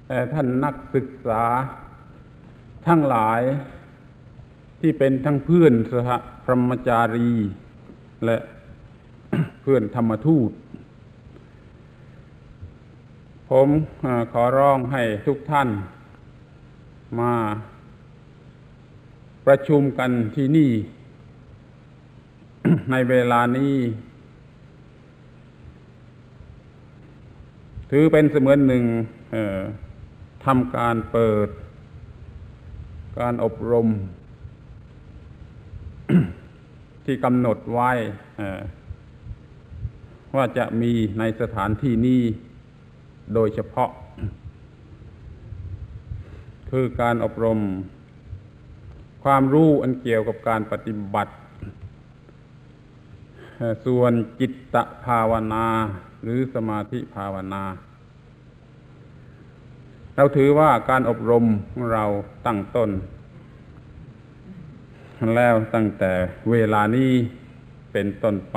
ท่านนักศึกษาทั้งหลายที่เป็นทั้งเพื่อนสหพรหมจารีและเพื่อนธรรมทูตผมขอร้องให้ทุกท่านมาประชุมกันที่นี่ ในเวลานี้ถือเป็นเสมือนหนึ่งทำการเปิดการอบรม ที่กำหนดไว้ว่าจะมีในสถานที่นี้โดยเฉพาะคือการอบรมความรู้อันเกี่ยวกับการปฏิบัติส่วนจิตตภาวนาหรือสมาธิภาวนาเราถือว่าการอบรมของเราตั้งต้นแล้วตั้งแต่เวลานี้เป็นต้นไป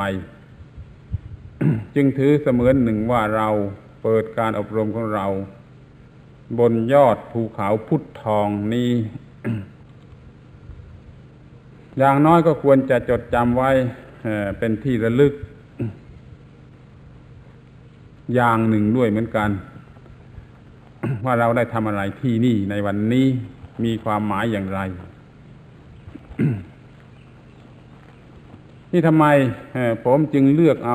จึงถือเสมือนหนึ่งว่าเราเปิดการอบรมของเราบนยอดภูเขาพุทธทองนี้ อย่างน้อยก็ควรจะจดจำไว้เป็นที่ระลึกอย่างหนึ่งด้วยเหมือนกัน ว่าเราได้ทำอะไรที่นี่ในวันนี้มีความหมายอย่างไร นี่ทำไมผมจึงเลือกเอา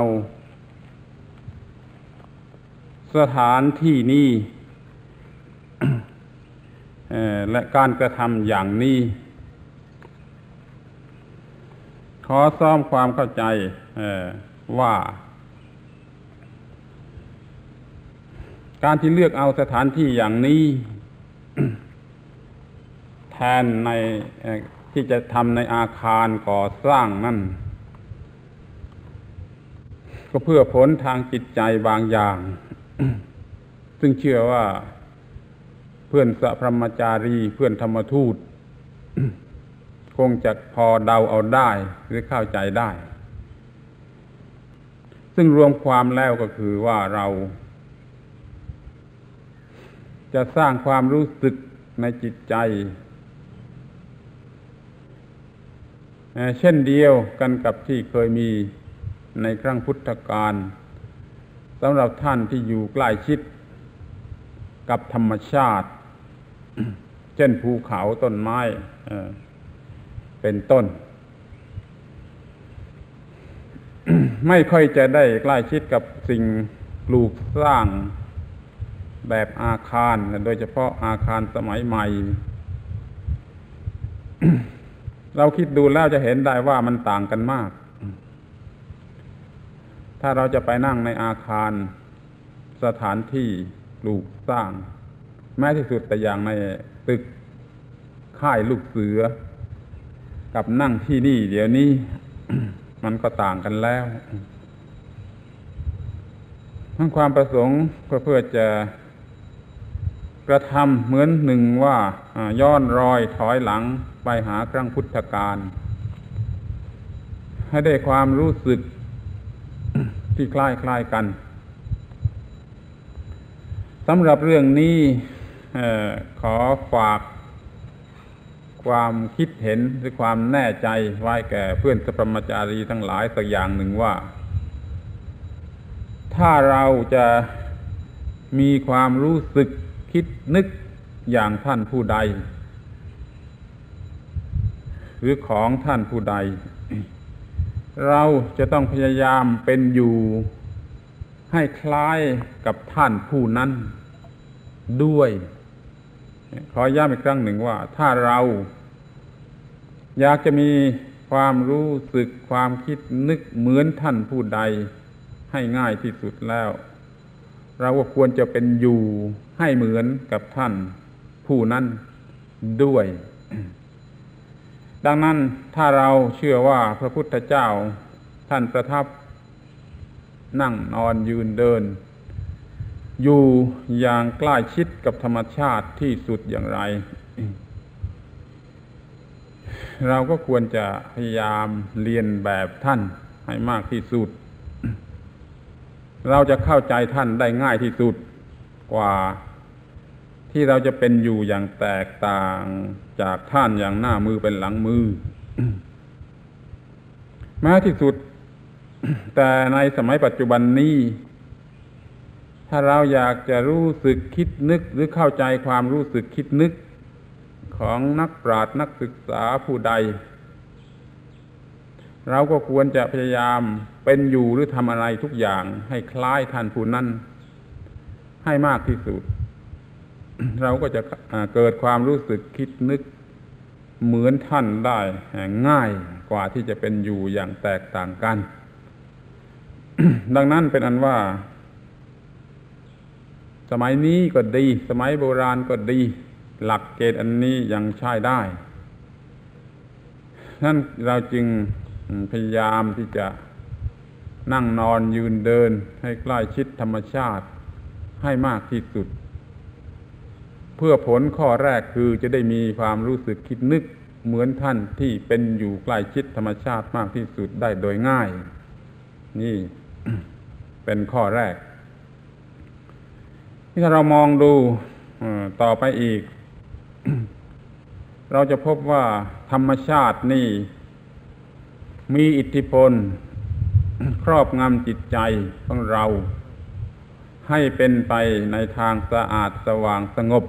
สถานที่นี้และการกระทำอย่างนี้ขอซ้อมความเข้าใจว่าการที่เลือกเอาสถานที่อย่างนี้ แทนในที่จะทำในอาคารก่อสร้างนั่นก็เพื่อผลทางจิตใจบางอย่าง ซึ่งเชื่อว่าเพื่อนสัพพมจารีเพื่อนธรรมทูต คงจะพอเดาเอาได้หรือเข้าใจได้ซึ่งรวมความแล้วก็คือว่าเราจะสร้างความรู้สึกในจิตใจเช่นเดียวกันกับที่เคยมีในครั้งพุทธกาลสำหรับท่านที่อยู่ใกล้ชิดกับธรรมชาติเช่นภูเขาต้นไม้เป็นต้น ไม่ค่อยจะได้ใกล้ชิดกับสิ่งปลูกสร้างแบบอาคารโดยเฉพาะอาคารสมัยใหม่ เราคิดดูแล้วจะเห็นได้ว่ามันต่างกันมากถ้าเราจะไปนั่งในอาคารสถานที่ปลูกสร้างแม้ที่สุดแต่อย่างในตึกค่ายลูกเสือกับนั่งที่นี่เดี๋ยวนี้ มันก็ต่างกันแล้วทั้งความประสงค์ก็เพื่อจะกระทำเหมือนหนึ่งว่าย้อนรอยถอยหลังไปหาครั้งพุทธกาลให้ได้ความรู้สึกที่คล้ายๆกันสำหรับเรื่องนี้ขอฝากความคิดเห็นหรือความแน่ใจไว้แก่เพื่อนสัพพมจารีทั้งหลายสักอย่างหนึ่งว่าถ้าเราจะมีความรู้สึกคิดนึกอย่างท่านผู้ใดหรือของท่านผู้ใดเราจะต้องพยายามเป็นอยู่ให้คล้ายกับท่านผู้นั้นด้วยขอย้ำอีกครั้งหนึ่งว่าถ้าเราอยากจะมีความรู้สึกความคิดนึกเหมือนท่านผู้ใดให้ง่ายที่สุดแล้วเราก็ควรจะเป็นอยู่ให้เหมือนกับท่านผู้นั้นด้วย ดังนั้นถ้าเราเชื่อว่าพระพุทธเจ้าท่านประทับนั่งนอนยืนเดินอยู่อย่างใกล้ชิดกับธรรมชาติที่สุดอย่างไร เราก็ควรจะพยายามเรียนแบบท่านให้มากที่สุด เราจะเข้าใจท่านได้ง่ายที่สุดกว่าที่เราจะเป็นอยู่อย่างแตกต่างจากท่านอย่างหน้ามือเป็นหลังมือ แม้ที่สุด แต่ในสมัยปัจจุบันนี้ถ้าเราอยากจะรู้สึกคิดนึกหรือเข้าใจความรู้สึกคิดนึกของนักปราชญ์นักศึกษาผู้ใดเราก็ควรจะพยายามเป็นอยู่หรือทำอะไรทุกอย่างให้คล้ายท่านผู้นั้นให้มากที่สุด เราก็จะเกิดความรู้สึกคิดนึกเหมือนท่านได้ง่ายกว่าที่จะเป็นอยู่อย่างแตกต่างกัน ดังนั้นเป็นอันว่าสมัยนี้ก็ดีสมัยโบราณก็ดีหลักเกณฑ์อันนี้ยังใช้ได้นั่นเราจึงพยายามที่จะนั่งนอนยืนเดินให้ใกล้ชิดธรรมชาติให้มากที่สุดเพื่อผลข้อแรกคือจะได้มีความรู้สึกคิดนึกเหมือนท่านที่เป็นอยู่ใกล้ชิดธรรมชาติมากที่สุดได้โดยง่ายนี่ เป็นข้อแรกที่ถ้าเรามองดูต่อไปอีก เราจะพบว่าธรรมชาตินี่มีอิทธิพล ครอบงำจิตใจของเราให้เป็นไปในทางสะอาดสว่างสงบ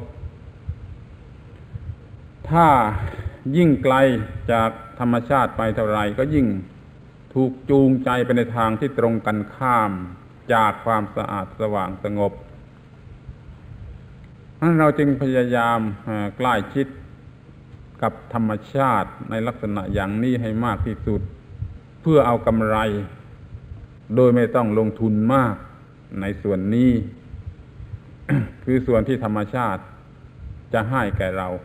ถ้ายิ่งไกลจากธรรมชาติไปเท่าไรก็ยิ่งถูกจูงใจไปในทางที่ตรงกันข้ามจากความสะอาดสว่างสงบนั้นเราจึงพยายามใกล้ชิดกับธรรมชาติในลักษณะอย่างนี้ให้มากที่สุดเพื่อเอากำไรโดยไม่ต้องลงทุนมากในส่วนนี้ คือส่วนที่ธรรมชาติจะให้แก่เรา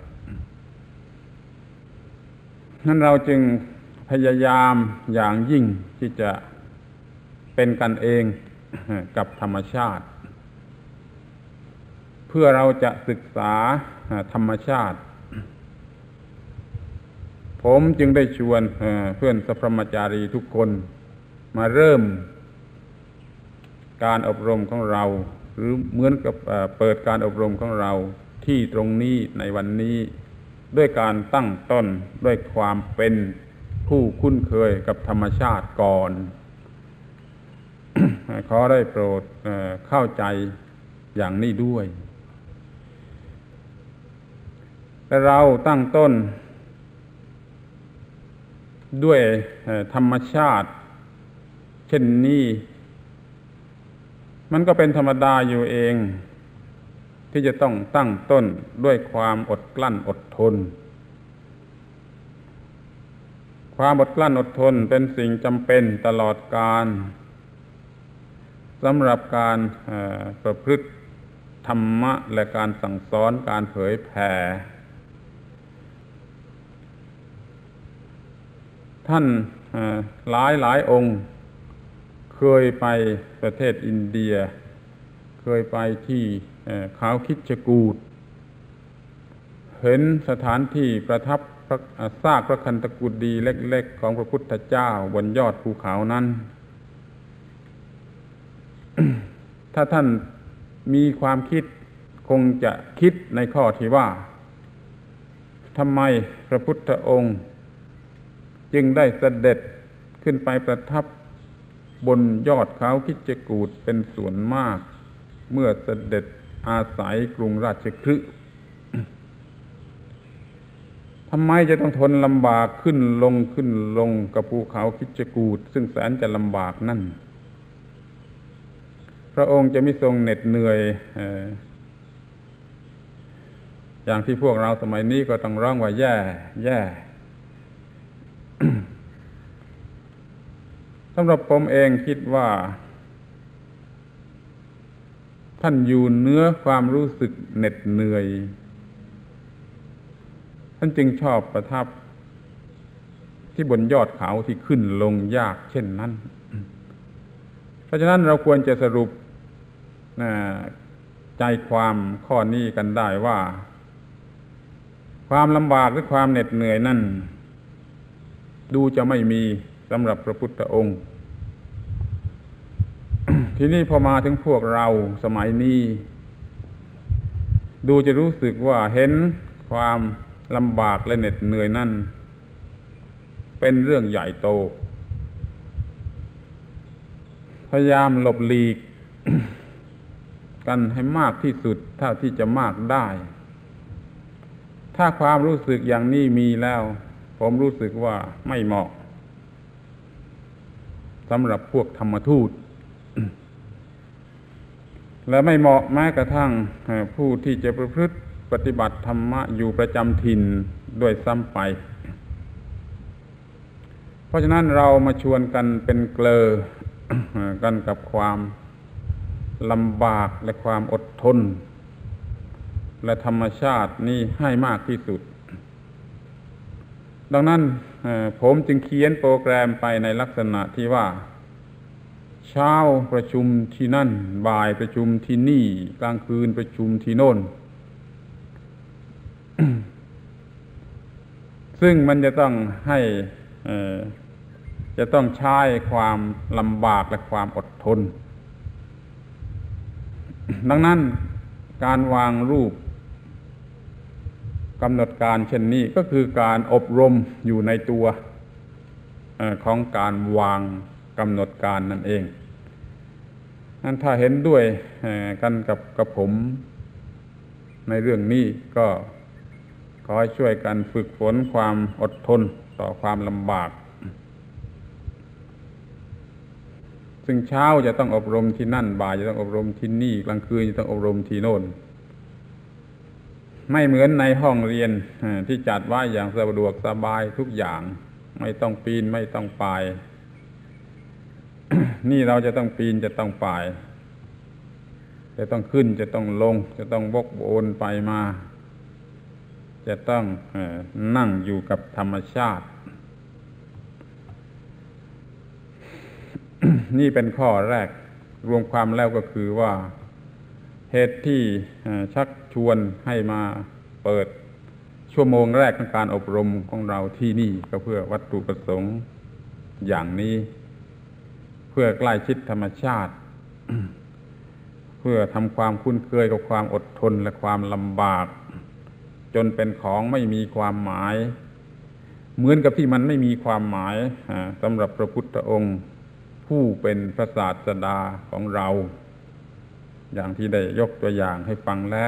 นั้นเราจึงพยายามอย่างยิ่งที่จะเป็นกันเองกับธรรมชาติเพื่อเราจะศึกษาธรรมชาติผมจึงได้ชวนเพื่อนสัพพมจารีทุกคนมาเริ่มการอบรมของเราหรือเหมือนกับเปิดการอบรมของเราที่ตรงนี้ในวันนี้ด้วยการตั้งต้นด้วยความเป็นผู้คุ้นเคยกับธรรมชาติก่อน ขอได้โปรดเข้าใจอย่างนี้ด้วยแต่เราตั้งต้นด้วยธรรมชาติเช่นนี้มันก็เป็นธรรมดาอยู่เองที่จะต้องตั้งต้นด้วยความอดกลั้นอดทนความอดกลั้นอดทนเป็นสิ่งจำเป็นตลอดกาลสำหรับการประพฤติธรรมะและการสั่งสอนการเผยแผ่ท่านหลายองค์เคยไปประเทศอินเดียเคยไปที่เขาคิชกูฏเห็นสถานที่ประทับซากพระคันธกุฎีเล็กๆของพระพุทธเจ้าบนยอดภูเขานั้น ถ้าท่านมีความคิดคงจะคิดในข้อที่ว่าทำไมพระพุทธองค์จึงได้เสด็จขึ้นไปประทับบนยอดเขาคิชกูฏเป็นส่วนมากเมื่อเสด็จอาศัยกรุงราชคฤห์ทำไมจะต้องทนลำบากขึ้นลงกับภูเขาคิชกูฏซึ่งแสนจะลำบากนั่นพระองค์จะไม่ทรงเหน็ดเหนื่อยอย่างที่พวกเราสมัยนี้ก็ต้องร้องว่าแย่สำหรับผมเองคิดว่าท่านอยู่เหนือความรู้สึกเหน็ดเหนื่อยท่านจึงชอบประทับที่บนยอดเขาที่ขึ้นลงยากเช่นนั้นเพราะฉะนั้นเราควรจะสรุปใจความข้อนี้กันได้ว่าความลำบากหรือความเหน็ดเหนื่อยนั่นดูจะไม่มีสำหรับพระพุทธองค์ ทีนี้พอมาถึงพวกเราสมัยนี้ดูจะรู้สึกว่าเห็นความลำบากและเหน็ดเหนื่อยนั่นเป็นเรื่องใหญ่โตพยายามหลบหลีก กันให้มากที่สุดเท่าที่จะมากได้ถ้าความรู้สึกอย่างนี้มีแล้วผมรู้สึกว่าไม่เหมาะสำหรับพวกธรรมทูต และไม่เหมาะแม้กระทั่งผู้ที่จะประพฤติปฏิบัติธรรมะอยู่ประจำถิ่นด้วยซ้ำไปเพราะฉะนั้นเรามาชวนกันเป็นเกลอ กันกับความลำบากและความอดทนและธรรมชาตินี้ให้มากที่สุดดังนั้นผมจึงเขียนโปรแกรมไปในลักษณะที่ว่าเช้าประชุมที่นั่นบ่ายประชุมที่นี่กลางคืนประชุมที่โน่น ซึ่งมันจะต้องให้จะต้องใช้ความลำบากและความอดทน ดังนั้นการวางรูปกำหนดการเช่นนี้ก็คือการอบรมอยู่ในตัวของการวางกำหนดการนั่นเองนั้นถ้าเห็นด้วยกันกับผมในเรื่องนี้ก็ขอให้ช่วยกันฝึกฝนความอดทนต่อความลำบากซึ่งเช้าจะต้องอบรมที่นั่นบ่ายจะต้องอบรมที่นี่กลางคืนจะต้องอบรมที่โน่นไม่เหมือนในห้องเรียนที่จัดไว้อย่างสะดวกสบายทุกอย่างไม่ต้องปีนไม่ต้องป่าย นี่เราจะต้องปีนจะต้องป่ายจะต้องขึ้นจะต้องลงจะต้องวกวนไปมาจะต้องนั่งอยู่กับธรรมชาติ นี่เป็นข้อแรกรวมความแล้วก็คือว่าเหตุที่ชักชวนให้มาเปิดชั่วโมงแรกของการอบรมของเราที่นี่ก็เพื่อวัตถุประสงค์อย่างนี้เพื่อใกล้ชิดธรรมชาติ เพื่อทำความคุ้นเคยกับความอดทนและความลำบากจนเป็นของไม่มีความหมายเหมือนกับที่มันไม่มีความหมายสำหรับพระพุทธองค์ผู้เป็นพระศาสดาของเราอย่างที่ได้ยกตัวอย่างให้ฟังแล้ว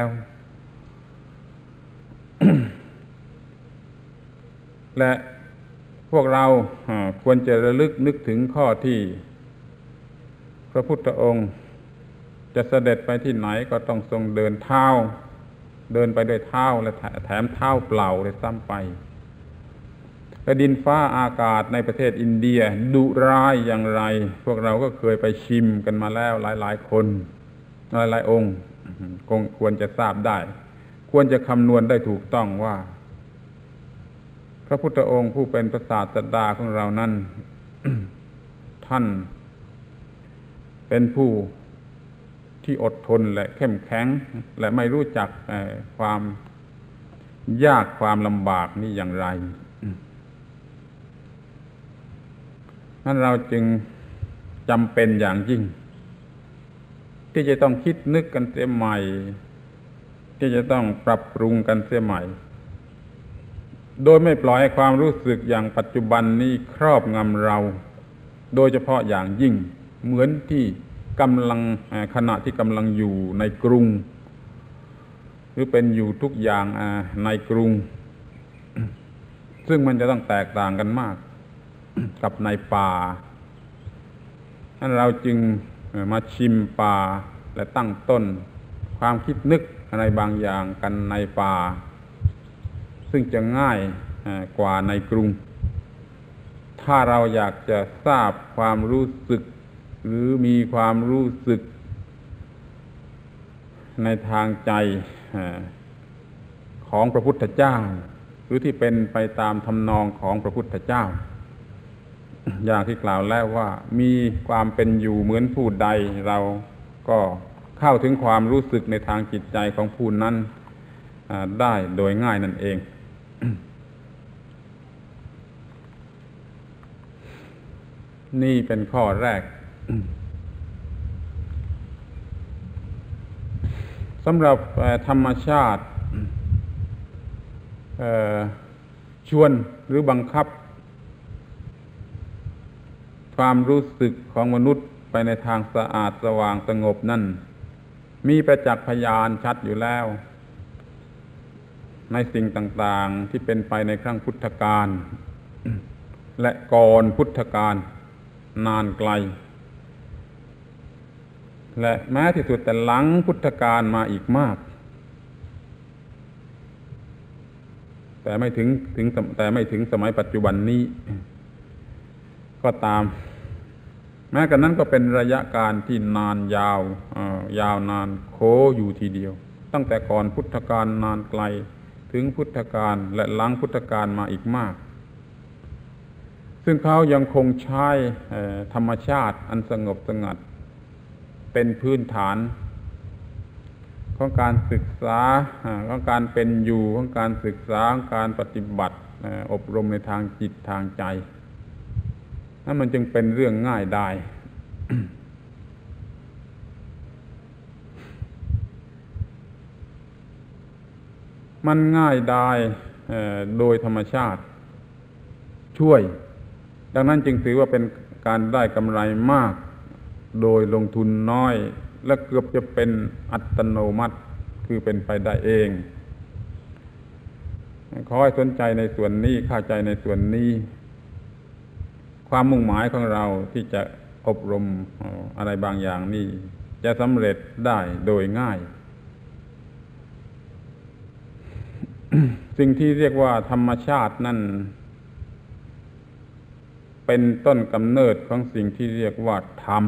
และพวกเราควรจะระลึกนึกถึงข้อที่พระพุทธองค์จะเสด็จไปที่ไหนก็ต้องทรงเดินเท้าเดินไปด้วยเท้าและแถมเท้าเปล่าเลยซ้ำไปและดินฟ้าอากาศในประเทศอินเดียดุร้ายอย่างไรพวกเราก็เคยไปชิมกันมาแล้วหลายๆคนหลายๆองค์คงควรจะทราบได้ควรจะคำนวณได้ถูกต้องว่าพระพุทธองค์ผู้เป็นพระศาสดาของเรานั้น ท่านเป็นผู้ที่อดทนและเข้มแข็งและไม่รู้จักความยากความลำบากนี่อย่างไรนั้นเราจึงจำเป็นอย่างยิ่งที่จะต้องคิดนึกกันเสียใหม่ที่จะต้องปรับปรุงกันเสียใหม่โดยไม่ปล่อยให้ความรู้สึกอย่างปัจจุบันนี้ครอบงำเราโดยเฉพาะอย่างยิ่งเหมือนที่ขณะที่กำลังอยู่ในกรุงหรือเป็นอยู่ทุกอย่างในกรุง ซึ่งมันจะต้องแตกต่างกันมาก กับในป่านั้นเราจึงมาชิมป่าและตั้งต้นความคิดนึกอะไรบางอย่างกันในป่าซึ่งจะง่ายกว่าในกรุงถ้าเราอยากจะทราบความรู้สึกหรือมีความรู้สึกในทางใจของพระพุทธเจ้าหรือที่เป็นไปตามทำนองของพระพุทธเจ้าอย่างที่กล่าวแล้วว่ามีความเป็นอยู่เหมือนผู้ใดเราก็เข้าถึงความรู้สึกในทางจิตใจของผู้นั้นได้โดยง่ายนั่นเอง นี่เป็นข้อแรกสำหรับธรรมชาติชวนหรือบังคับความรู้สึกของมนุษย์ไปในทางสะอาดสว่างสงบนั่นมีประจักษ์พยานชัดอยู่แล้วในสิ่งต่างๆที่เป็นไปในครั้งพุทธกาล และก่อนพุทธกาลนานไกลและแม้ที่สุดแต่หลังพุทธกาลมาอีกมากแต่ไม่ถึงสมัยปัจจุบันนี้ก็ตามแม้กระนั้นก็เป็นระยะการที่นานยาวนานโคอยู่ทีเดียวตั้งแต่ก่อนพุทธกาลนานไกลถึงพุทธกาลและหลังพุทธกาลมาอีกมากซึ่งเขายังคงใช้ธรรมชาติอันสงบสงัดเป็นพื้นฐานของการศึกษาของการเป็นอยู่ของการศึกษาของการปฏิบัติอบรมในทางจิตทางใจนั่นมันจึงเป็นเรื่องง่ายได้ มันง่ายได้โดยธรรมชาติช่วยดังนั้นจึงถือว่าเป็นการได้กำไรมากโดยลงทุนน้อยและเกือบจะเป็นอัตโนมัติคือเป็นไปได้เองขอให้สนใจในส่วนนี้เข้าใจในส่วนนี้ความมุ่งหมายของเราที่จะอบรมอะไรบางอย่างนี่จะสำเร็จได้โดยง่าย สิ่งที่เรียกว่าธรรมชาตินั่นเป็นต้นกำเนิดของสิ่งที่เรียกว่าธรรม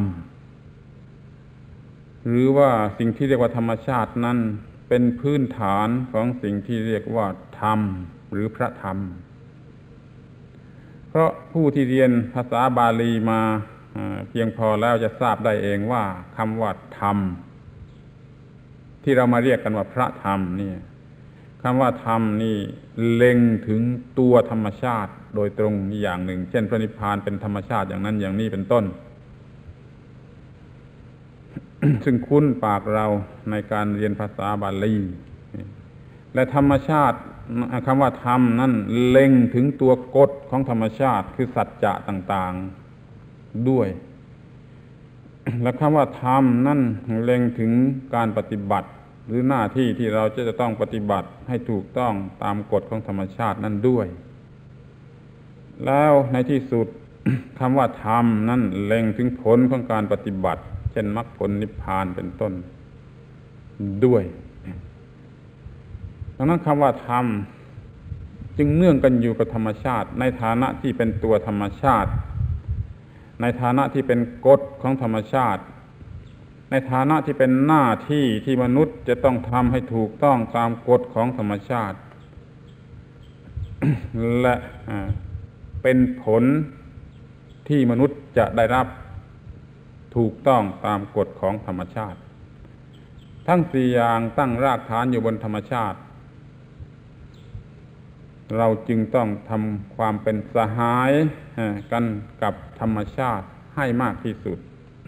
หรือว่าสิ่งที่เรียกว่าธรรมชาตินั้นเป็นพื้นฐานของสิ่งที่เรียกว่าธรรมหรือพระธรรมเพราะผู้ที่เรียนภาษาบาลีมาเพียงพอแล้วจะทราบได้เองว่าคำว่าธรรมที่เรามาเรียกกันว่าพระธรรมนี่คำว่าธรรมนี่เล็งถึงตัวธรรมชาติโดยตรงอย่างหนึ่งเช่นพระนิพพานเป็นธรรมชาติอย่างนั้นอย่างนี้เป็นต้น ซึ่งคุ้นปากเราในการเรียนภาษาบาลีและธรรมชาติคำว่าธรรมนั่นเล็งถึงตัวกฎของธรรมชาติคือสัจจะต่างๆด้วย และคำว่าธรรมนั่นเล็งถึงการปฏิบัติหรือหน้าที่ที่เราจะต้องปฏิบัติให้ถูกต้องตามกฎของธรรมชาตินั่นด้วยแล้วในที่สุด คำว่าธรรมนั่นเล็งถึงผลของการปฏิบัติเช่นมรรคผลนิพพานเป็นต้นด้วยดังนั้นคำว่าธรรมจึงเนื่องกันอยู่กับธรรมชาติในฐานะที่เป็นตัวธรรมชาติในฐานะที่เป็นกฎของธรรมชาติในฐานะที่เป็นหน้าที่ที่มนุษย์จะต้องทำให้ถูกต้องตามกฎของธรรมชาติ และเป็นผลที่มนุษย์จะได้รับถูกต้องตามกฎของธรรมชาติทั้งสี่อย่างตั้งรากฐานอยู่บนธรรมชาติเราจึงต้องทำความเป็นสหายกันกับธรรมชาติให้มากที่สุด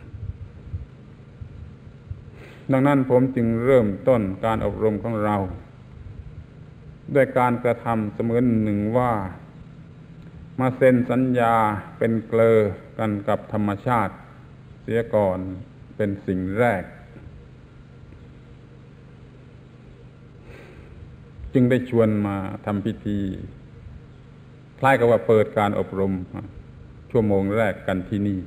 ดังนั้นผมจึงเริ่มต้นการอบรมของเราด้วยการกระทำเสมือนหนึ่งว่ามาเซ็นสัญญาเป็นเกลอกันกับธรรมชาติเสียก่อนเป็นสิ่งแรกจึงได้ชวนมาทำพิธีคล้ายกับว่าเปิดการอบรมชั่วโมงแรกกันที่นี่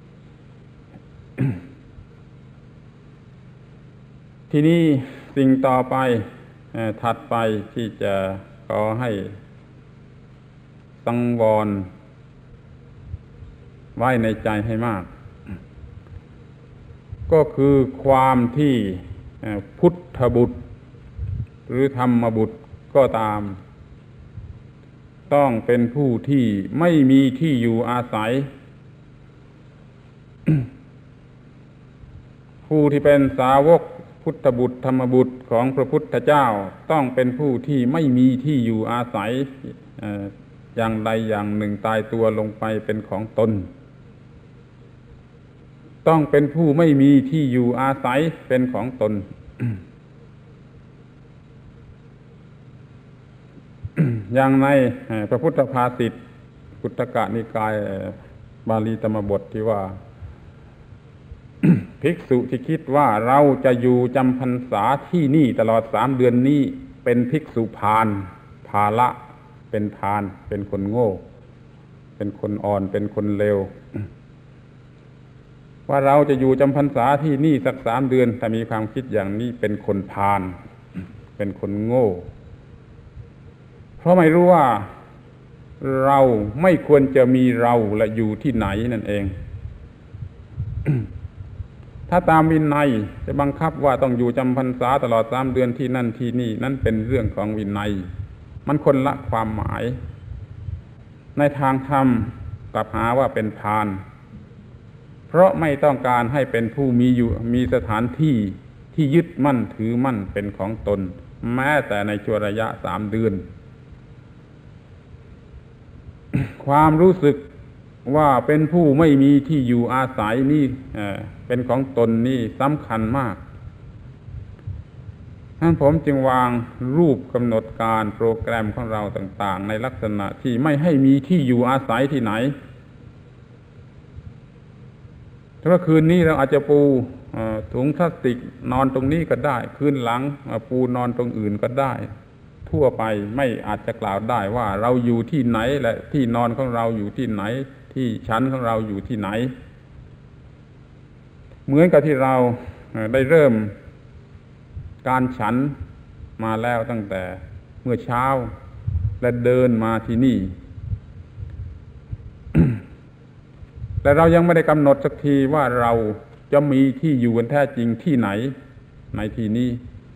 ที่นี่สิ่งต่อไปถัดไปที่จะขอให้สังวรไว้ในใจให้มากก็คือความที่พุทธบุตรหรือธรรมบุตรก็ตามต้องเป็นผู้ที่ไม่มีที่อยู่อาศัย ผู้ที่เป็นสาวกพุทธบุตรธรรมบุตรของพระพุทธเจ้าต้องเป็นผู้ที่ไม่มีที่อยู่อาศัยอย่างใดอย่างหนึ่งตายตัวลงไปเป็นของตนต้องเป็นผู้ไม่มีที่อยู่อาศัยเป็นของตนอย่างในพระพุทธภาษิตกุตกนิกายบาลีธรรมบทที่ว่า ภิกษุที่คิดว่าเราจะอยู่จำพรรษาที่นี่ตลอด3 เดือนนี้เป็นภิกษุพาลภาละเป็นพาลเป็นคนโง่เป็นคนอ่อนเป็นคนเลวว่าเราจะอยู่จำพรรษาที่นี่สัก3 เดือนแต่มีความคิดอย่างนี้เป็นคนพาลเป็นคนโง่เพราะไม่รู้ว่าเราไม่ควรจะมีเราและอยู่ที่ไหนนั่นเอง ถ้าตามวินัยจะบังคับว่าต้องอยู่จำพรรษาตลอด3 เดือนที่นั่นที่นี่นั่นเป็นเรื่องของวินัยมันคนละความหมายในทางธรรมกลับหาว่าเป็นพาลเพราะไม่ต้องการให้เป็นผู้มีสถานที่ที่ยึดมั่นถือมั่นเป็นของตนแม้แต่ในช่วงระยะ3 เดือน ความรู้สึกว่าเป็นผู้ไม่มีที่อยู่อาศัยนี่เป็นของตนนี่สำคัญมากฉะนั้นผมจึงวางรูปกำหนดการโปรแกรมของเราต่างๆในลักษณะที่ไม่ให้มีที่อยู่อาศัยที่ไหนถ้าว่าคืนนี้เราอาจจะปูถุงพลาสติกนอนตรงนี้ก็ได้คืนหลังปูนอนตรงอื่นก็ได้ทั่วไปไม่อาจจะกล่าวได้ว่าเราอยู่ที่ไหนและที่นอนของเราอยู่ที่ไหนที่ชั้นของเราอยู่ที่ไหนเหมือนกับที่เราได้เริ่มการฉันมาแล้วตั้งแต่เมื่อเช้าและเดินมาที่นี่ แต่เรายังไม่ได้กำหนดสักทีว่าเราจะมีที่อยู่กันแท้จริงที่ไหนในที่นี้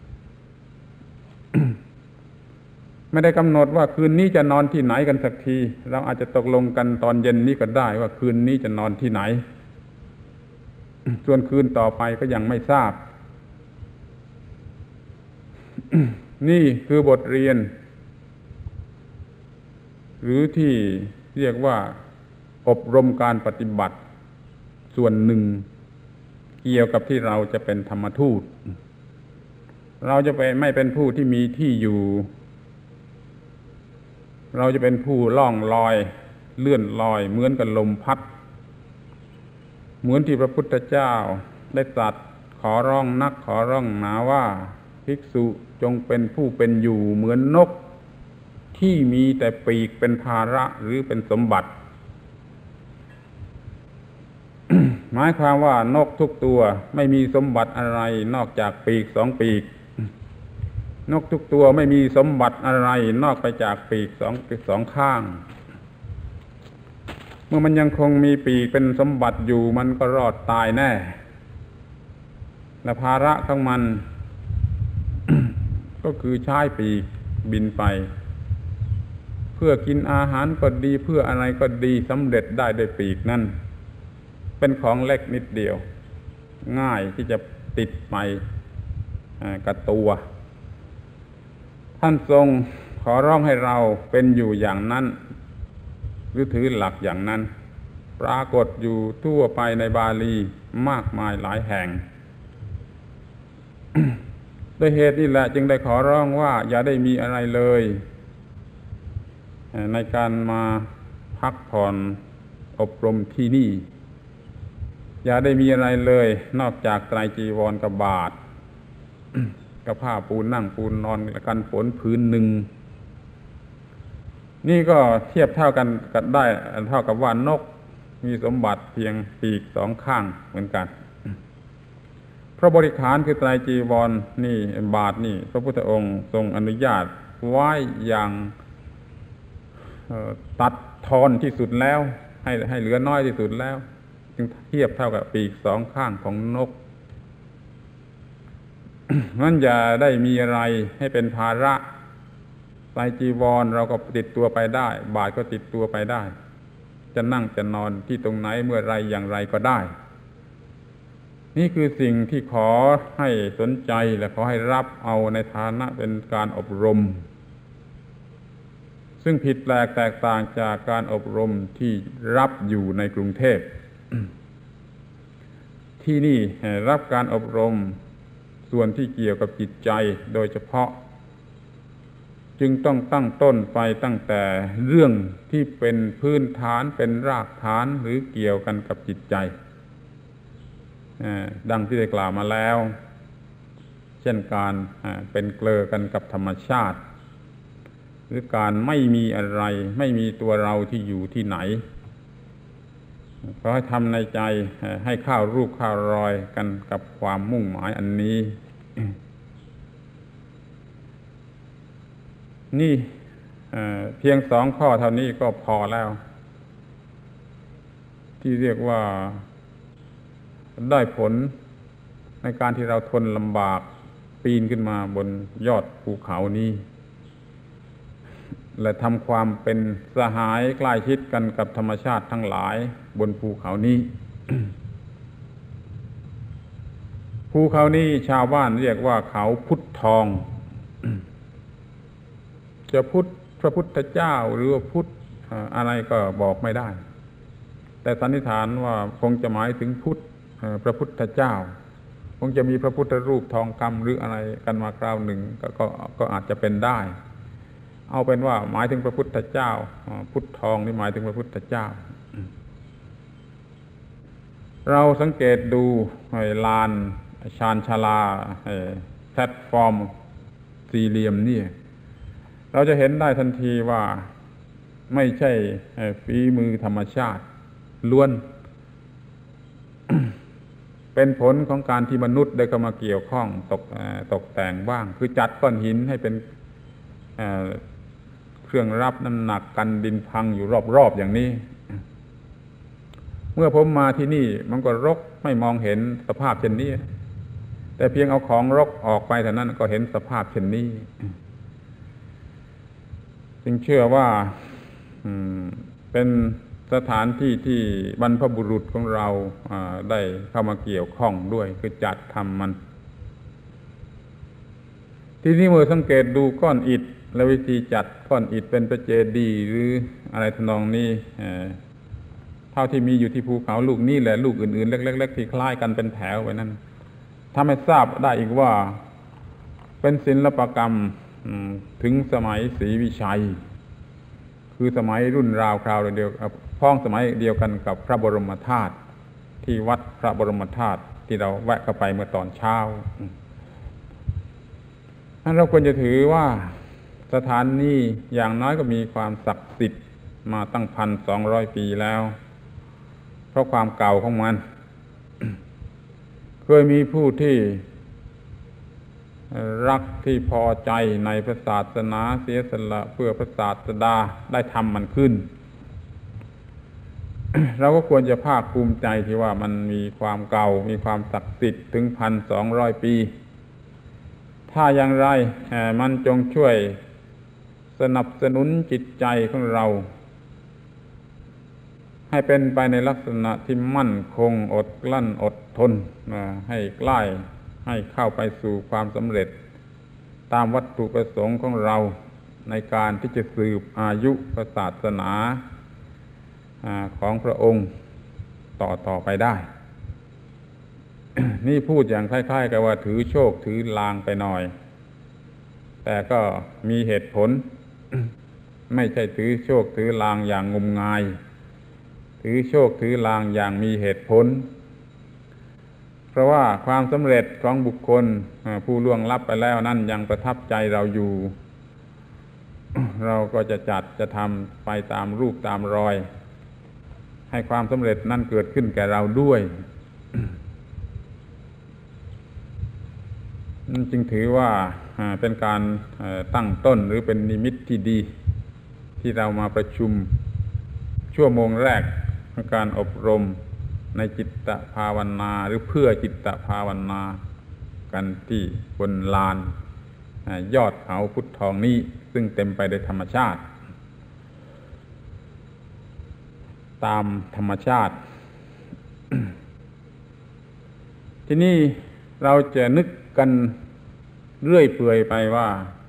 ไม่ได้กำหนดว่าคืนนี้จะนอนที่ไหนกันสักทีเราอาจจะตกลงกันตอนเย็นนี้ก็ได้ว่าคืนนี้จะนอนที่ไหน ส่วนคืนต่อไปก็ยังไม่ทราบ นี่คือบทเรียนหรือที่เรียกว่าอบรมการปฏิบัติส่วนหนึ่งเกี่ยวกับที่เราจะเป็นธรรมทูตเราจะไม่เป็นผู้ที่มีที่อยู่เราจะเป็นผู้ล่องลอยเลื่อนลอยเหมือนกับลมพัดเหมือนที่พระพุทธเจ้าได้ตรัสขอร้องนักขอร้องหนาว่าภิกษุจงเป็นผู้เป็นอยู่เหมือนนกที่มีแต่ปีกเป็นภาระหรือเป็นสมบัติ หมายความว่านกทุกตัวไม่มีสมบัติอะไรนอกจากปีก2 ปีกนกทุกตัวไม่มีสมบัติอะไรนอกไปจากปีกสองข้างเมื่อมันยังคงมีปีกเป็นสมบัติอยู่มันก็รอดตายแน่และภาระของมัน ก็คือใช้ปีกบินไปเพื่อกินอาหารก็ดีเพื่ออะไรก็ดีสำเร็จได้ด้วยปีกนั่นเป็นของเล็กนิดเดียวง่ายที่จะติดไปกับตัวท่านทรงขอร้องให้เราเป็นอยู่อย่างนั้นหรือถือหลักอย่างนั้นปรากฏอยู่ทั่วไปในบาลีมากมายหลายแห่ง ด้วยเหตุนี้แหละจึงได้ขอร้องว่าอย่าได้มีอะไรเลยในการมาพักผ่อนอบรมที่นี่อย่าได้มีอะไรเลยนอกจากไตรจีวรกับบาตร กับผ้าปูนั่งปูนอนกันฝนพื้นหนึ่งนี่ก็เทียบเท่ากันได้เท่ากับว่านกมีสมบัติเพียงปีก2 ข้างเหมือนกันพระบริขารคือไตรจีวรนี่บาตรนี่พระพุทธองค์ทรงอนุญาตไว้อย่างตัดทอนที่สุดแล้วให้เหลือน้อยที่สุดแล้วจึงเทียบเท่ากับปีก2 ข้างของนก นั่นอย่าได้มีอะไรให้เป็นภาระไตรจีวรเราก็ติดตัวไปได้บาตรก็ติดตัวไปได้จะนั่งจะนอนที่ตรงไหนเมื่อไรอย่างไรก็ได้นี่คือสิ่งที่ขอให้สนใจและขอให้รับเอาในฐานะเป็นการอบรมซึ่งผิดแปลกแตกต่างจากการอบรมที่รับอยู่ในกรุงเทพ ที่นี่รับการอบรมส่วนที่เกี่ยวกับจิตใจโดยเฉพาะจึงต้องตั้งต้นไปตั้งแต่เรื่องที่เป็นพื้นฐานเป็นรากฐานหรือเกี่ยวกันกับจิตใจดังที่ได้กล่าวมาแล้วเช่นการเป็นเกลือกันกับธรรมชาติหรือการไม่มีอะไรไม่มีตัวเราที่อยู่ที่ไหนขอให้ทำในใจให้เข้ารูปเข้ารอยกันกับความมุ่งหมายอันนี้นี่เพียง2 ข้อเท่านี้ก็พอแล้วที่เรียกว่าได้ผลในการที่เราทนลำบากปีนขึ้นมาบนยอดภูเขานี้และทำความเป็นสหายใกล้ชิดกันกับธรรมชาติทั้งหลายบนภูเขานี้ ภูเขานี้ชาวบ้านเรียกว่าเขาพุทธทอง จะพุทธพระพุทธเจ้าหรือว่าพุทธอะไรก็บอกไม่ได้แต่สันนิษฐานว่าคงจะหมายถึงพุทธพระพุทธเจ้าคงจะมีพระพุทธรูปทองคำหรืออะไรกันมาคราวหนึ่งก็อาจจะเป็นได้เอาเป็นว่าหมายถึงพระพุทธเจ้าพุทธทองนี่หมายถึงพระพุทธเจ้าเราสังเกตดูลานชานชาลาแพลตฟอร์มสี่เหลี่ยมนี่เราจะเห็นได้ทันทีว่าไม่ใช่ฝีมือธรรมชาติล้วน เป็นผลของการที่มนุษย์ได้เข้ามาเกี่ยวข้องตกแต่งบ้างคือจัดก้อนหินให้เป็นเครื่องรับน้ำหนักกันดินพังอยู่รอบๆอย่างนี้เมื่อผมมาที่นี่มันก็รกไม่มองเห็นสภาพเช่นนี้แต่เพียงเอาของรกออกไปเท่านั้นก็เห็นสภาพเช่นนี้จึงเชื่อว่าเป็นสถานที่ที่บรรพบุรุษของเราได้เข้ามาเกี่ยวข้องด้วยคือจัดทำมันที่นี่เมื่อสังเกตดูก้อนอิฐและวิธีจัดก้อนอิฐเป็นพระเจดีย์หรืออะไรทำนองนี้เท่าที่มีอยู่ที่ภูเขาลูกนี้แหละลูกอื่นๆเล็กๆที่คล้ายกันเป็นแถวไว้นั้นทำให้ทราบได้อีกว่าเป็นศิลปกรรมถึงสมัยศรีวิชัยคือสมัยรุ่นราวคราวเดียวพ้องสมัยเดียวกันกับพระบรมธาตุที่วัดพระบรมธาตุที่เราแวะเข้าไปเมื่อตอนเช้านั้นเราควรจะถือว่าสถานนี้อย่างน้อยก็มีความศักดิ์สิทธิ์มาตั้ง 1,200 ปีแล้วเพราะความเก่าของมัน เคยมีผู้ที่รักที่พอใจในพระศาสนาเสียสละเพื่อพระศาสดาได้ทำมันขึ้น เราก็ควรจะภาคภูมิใจที่ว่ามันมีความเก่ามีความศักดิ์สิทธิ์ถึง 1,200 ปีถ้าอย่างไรมันจงช่วยสนับสนุนจิตใจของเราให้เป็นไปในลักษณะที่มั่นคงอดกลั้นอดทนให้ใกล้ให้เข้าไปสู่ความสำเร็จตามวัตถุประสงค์ของเราในการที่จะสืบอายุพระศาสนาของพระองค์ต่อไปได้ นี่พูดอย่างคล้ายๆกับว่าถือโชคถือลางไปหน่อยแต่ก็มีเหตุผล ไม่ใช่ถือโชคถือลางอย่างงมงายถือโชคถือลางอย่างมีเหตุผลเพราะว่าความสำเร็จของบุคคลผู้ล่วงลับไปแล้วนั่นยังประทับใจเราอยู่ เราก็จะทำไปตามรูปตามรอยให้ความสำเร็จนั่นเกิดขึ้นแก่เราด้วย จึงถือว่าเป็นการตั้งต้นหรือเป็นนิมิตที่ดีที่เรามาประชุมชั่วโมงแรกของการอบรมในจิตตภาวนาหรือเพื่อจิตตภาวนากันที่บนลานยอดเขาพุทธทองนี้ซึ่งเต็มไปด้วยธรรมชาติตามธรรมชาติ ที่นี่เราจะนึกกันเรื่อยเปื่อยไปว่า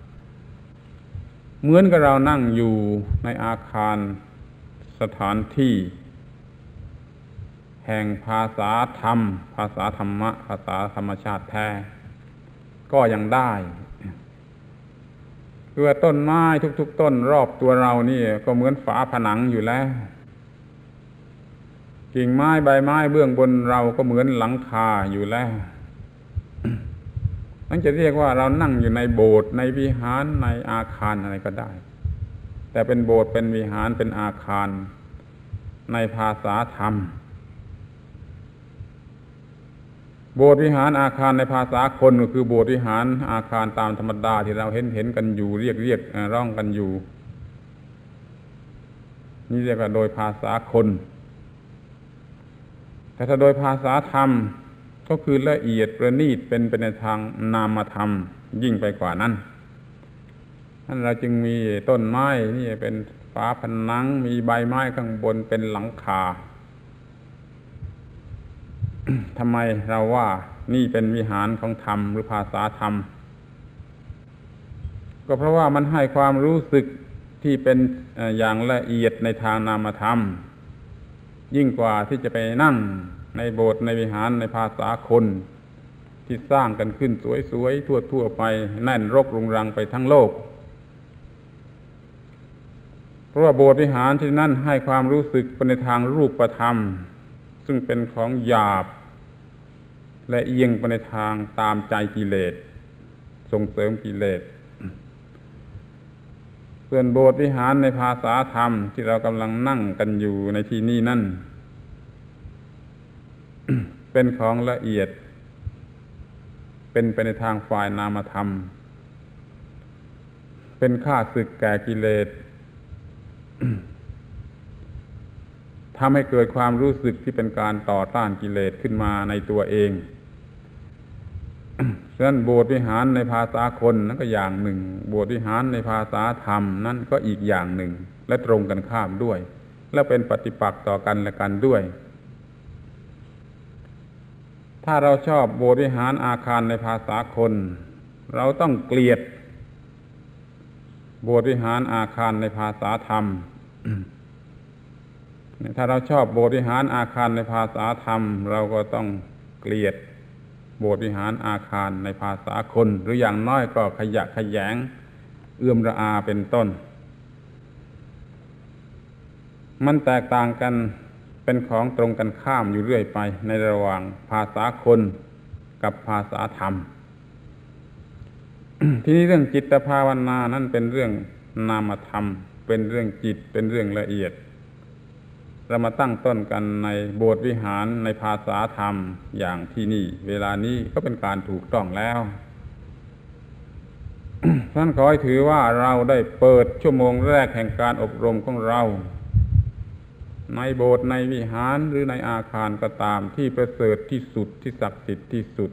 เหมือนกับเรานั่งอยู่ในอาคารสถานที่แห่งภาษาธรรมภาษาธรรมะภาษาธรรมชาติแท้ก็ยังได้คืคือว่าต้นไม้ทุกๆต้นรอบตัวเรานี่ก็เหมือนฝาผนังอยู่แล้วกิ่งไม้ใบไม้เบื้องบนเราก็เหมือนหลังคาอยู่แล้วนั่นจะเรียกว่าเรานั่งอยู่ในโบสถ์ในวิหารในอาคารอะไรก็ได้แต่เป็นโบสถ์เป็นวิหารเป็นอาคารในภาษาธรรมโบสถ์วิหารอาคารในภาษาคนก็คือโบสถ์วิหารอาคารตามธรรมดาที่เราเห็นกันอยู่เรียกร้องกันอยู่นี่เรียกว่าโดยภาษาคนแต่ถ้าโดยภาษาธรรมก็คือละเอียดประณีตเป็นไปในทางนามธรรมยิ่งไปกว่านั้นนั่นเราจึงมีต้นไม้นี่เป็นฝาผนังมีใบไม้ข้างบนเป็นหลังคา ทำไมเราว่านี่เป็นวิหารของธรรมหรือภาษาธรรมก็เพราะว่ามันให้ความรู้สึกที่เป็นอย่างละเอียดในทางนามธรรมยิ่งกว่าที่จะไปนั่งในโบสถ์ในวิหารในภาษาคนที่สร้างกันขึ้นสวยๆทั่วๆไปแน่นรกรุงรังไปทั้งโลกเพราะว่าโบสถ์วิหารที่นั่นให้ความรู้สึกไปในทางรูปธรรมซึ่งเป็นของหยาบและเอียงไปในทางตามใจกิเลสส่งเสริมกิเลสส่วนโบสถ์วิหารในภาษาธรรมที่เรากำลังนั่งกันอยู่ในที่นี้นั่น เป็นของละเอียดเป็นไปในทางฝ่ายนามธรรมเป็นข้าศึกแก่กิเลส ทำให้เกิดความรู้สึกที่เป็นการต่อต้านกิเลสขึ้นมาในตัวเอง ฉะนั้นโบสถ์วิหารในภาษาคนนั้นก็อย่างหนึ่งโบสถ์วิหารในภาษาธรรมนั่นก็อีกอย่างหนึ่งและตรงกันข้ามด้วยและเป็นปฏิปักษ์ต่อกันและกันด้วยถ้าเราชอบโบสถ์วิหารอาคารในภาษาคนเราต้องเกลียดโบสถ์วิหารอาคารในภาษาธรรม ถ้าเราชอบโบสถ์วิหารอาคารในภาษาธรรมเราก็ต้องเกลียดโบสถ์วิหารอาคารในภาษาคนหรืออย่างน้อยก็ขยะแขยงเอื้อมระอาเป็นต้นมันแตกต่างกันเป็นของตรงกันข้ามอยู่เรื่อยไปในระหว่างภาษาคนกับภาษาธรรม ทีนี้เรื่องจิตภาวนานั่นเป็นเรื่องนามธรรมเป็นเรื่องจิตเป็นเรื่องละเอียดเรามาตั้งต้นกันในโบสถ์วิหารในภาษาธรรมอย่างที่นี่เวลานี้ก็เป็นการถูกต้องแล้ว ท่านขอให้ถือว่าเราได้เปิดชั่วโมงแรกแห่งการอบรมของเราในโบสถ์ในวิหารหรือในอาคารก็ตามที่ประเสริฐที่สุดที่ศักดิ์สิทธิ์ที่สุด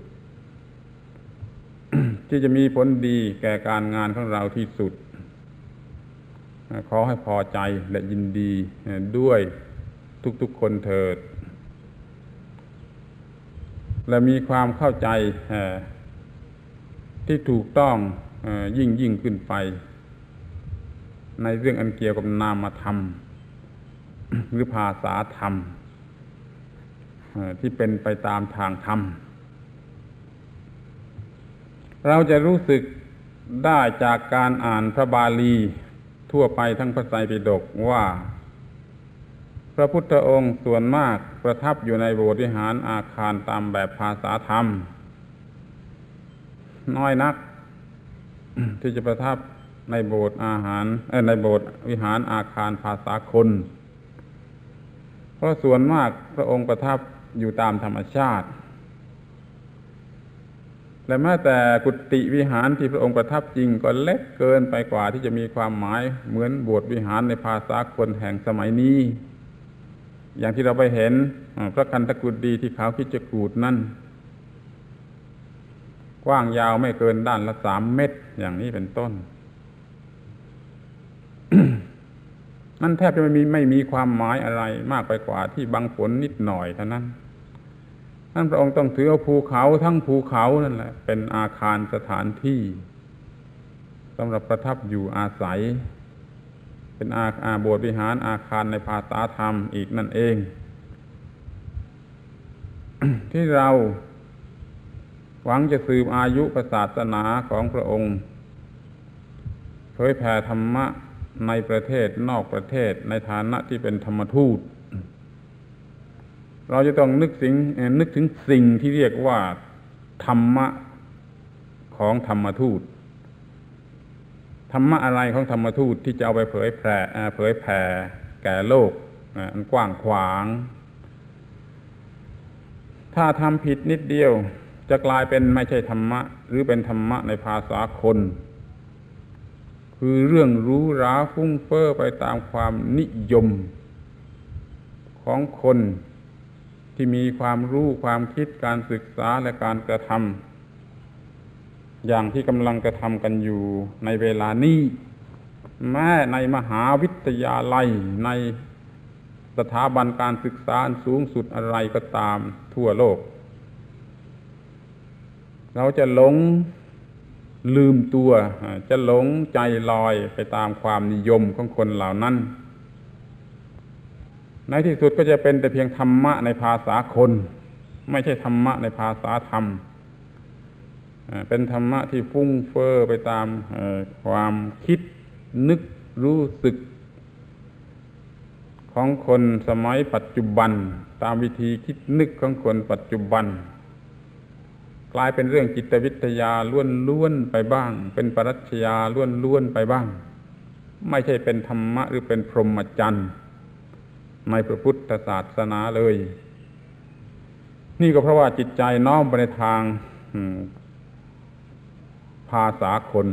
ที่จะมีผลดีแก่การงานของเราที่สุดขอให้พอใจและยินดีด้วยทุกๆคนเถิดและมีความเข้าใจที่ถูกต้องยิ่งขึ้นไปในเรื่องอันเกี่ยวกับนามธรรมหรือภาษาธรรมที่เป็นไปตามทางธรรมเราจะรู้สึกได้จากการอ่านพระบาลีทั่วไปทั้งพระไตรปิฎกว่าพระพุทธองค์ส่วนมากประทับอยู่ในโบสถ์วิหารอาคารตามแบบภาษาธรรมน้อยนักที่จะประทับในโบสถ์ในโบสถ์วิหารอาคารภาษาคนเพราะส่วนมากพระองค์ประทับอยู่ตามธรรมชาติและแม้แต่กุฏิวิหารที่พระองค์ประทับจริงก็เล็กเกินไปกว่าที่จะมีความหมายเหมือนโบสถ์วิหารในภาษาคนแห่งสมัยนี้อย่างที่เราไปเห็นพระคันธกุฎีที่เขาคิดจะกูดนั่นกว้างยาวไม่เกินด้านละ3 เมตรอย่างนี้เป็นต้น นั่นแทบจะไม่มีความหมายอะไรมากไปกว่าที่บังฝนนิดหน่อยเท่านั้นท่านพระองค์ต้องถือเอาภูเขาทั้งภูเขานั่นแหละเป็นอาคารสถานที่สำหรับประทับอยู่อาศัยเป็นโบสถ์วิหารอาคารในภาษาธรรมอีกนั่นเอง ที่เราหวังจะสืบอายุศาสนาของพระองค์เผยแผ่ธรรมะในประเทศนอกประเทศในฐานะที่เป็นธรรมทูตเราจะต้องนึกถึงสิ่งที่เรียกว่าธรรมะของธรรมทูตธรรมะอะไรของธรรมทูตที่จะเอาไปเผยแผ่แก่โลกอันกว้างขวางถ้าทำผิดนิดเดียวจะกลายเป็นไม่ใช่ธรรมะหรือเป็นธรรมะในภาษาคนคือเรื่องหรูหราฟุ้งเฟ้อไปตามความนิยมของคนที่มีความรู้ความคิดการศึกษาและการกระทำอย่างที่กำลังกระทำกันอยู่ในเวลานี้แม้ในมหาวิทยาลัยในสถาบันการศึกษาสูงสุดอะไรก็ตามทั่วโลกเราจะหลงลืมตัวจะหลงใจลอยไปตามความนิยมของคนเหล่านั้นในที่สุดก็จะเป็นแต่เพียงธรรมะในภาษาคนไม่ใช่ธรรมะในภาษาธรรมเป็นธรรมะที่ฟุ้งเฟ้อไปตามความคิดนึกรู้สึกของคนสมัยปัจจุบันตามวิธีคิดนึกของคนปัจจุบันกลายเป็นเรื่องจิตวิทยาล้วนๆไปบ้างเป็นปรัชญาล้วนๆไปบ้างไม่ใช่เป็นธรรมะหรือเป็นพรหมจรรย์ในพระพุทธศาสนาเลยนี่ก็เพราะว่าจิตใจน้อมไปในทางภาษาคน